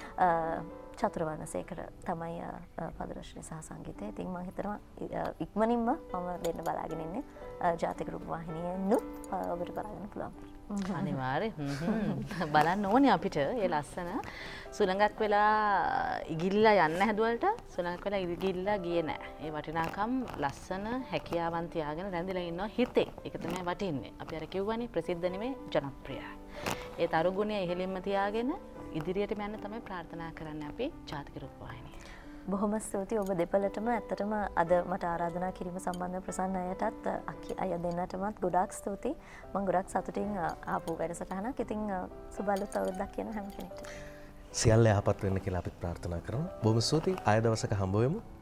චතුරවර්ණසේකර තමයි පදරශ්‍රී සහ සංගීතය. ඉතින් මම හිතනවා ඉක්මනින්ම මම දෙන්න බලාගෙන ඉන්නේ ජාතික රූපවාහිනියෙන් ඔබට බලාගන්න පුළුවන්. අනිවාර්යෙන් බලන්න ඕනේ අපිට ඒ ලස්සන සුළඟක් වෙලා ඉගිල්ලා යන්න හැදුවලට සුළඟක් වෙලා ඉගිල්ලා ගියේ නැහැ. ඒ වටිනාකම් ලස්සන හැකියාවන් තියාගෙන රැඳිලා ඉන්නවා හිතේ. ඒක තමයි වටින්නේ. අපි අර කිව්වනේ ප්‍රසිද්ධ නෙමෙයි ජනප්‍රියයි. ඒ තරුගුණය ඉහළින්ම තියාගෙන ඉදිරියට යන්න තමයි ප්‍රාර්ථනා කරන්නේ අපි ජාතික රූපවාහිනිය. බොහොම ස්තුතියි ඔබ දෙපළටම. ඇත්තටම අද මට ආරාධනා කිරීම සම්බන්ධව ප්‍රසන්න අයටත් අක්කි අය දෙන්නටමත් ගොඩාක් ස්තුතියි. මම ගොඩාක් සතුටින් ආපු වැඩසටහනක්. ඉතින් සුබ අලුත් අවුරුද්දක් කියන හැම කෙනෙක්ට සියල්ල යහපත් වෙන්න කියලා අපි ප්‍රාර්ථනා කරනවා. බොහොම ස්තුතියි. ආය දවසක හම්බ වෙමු.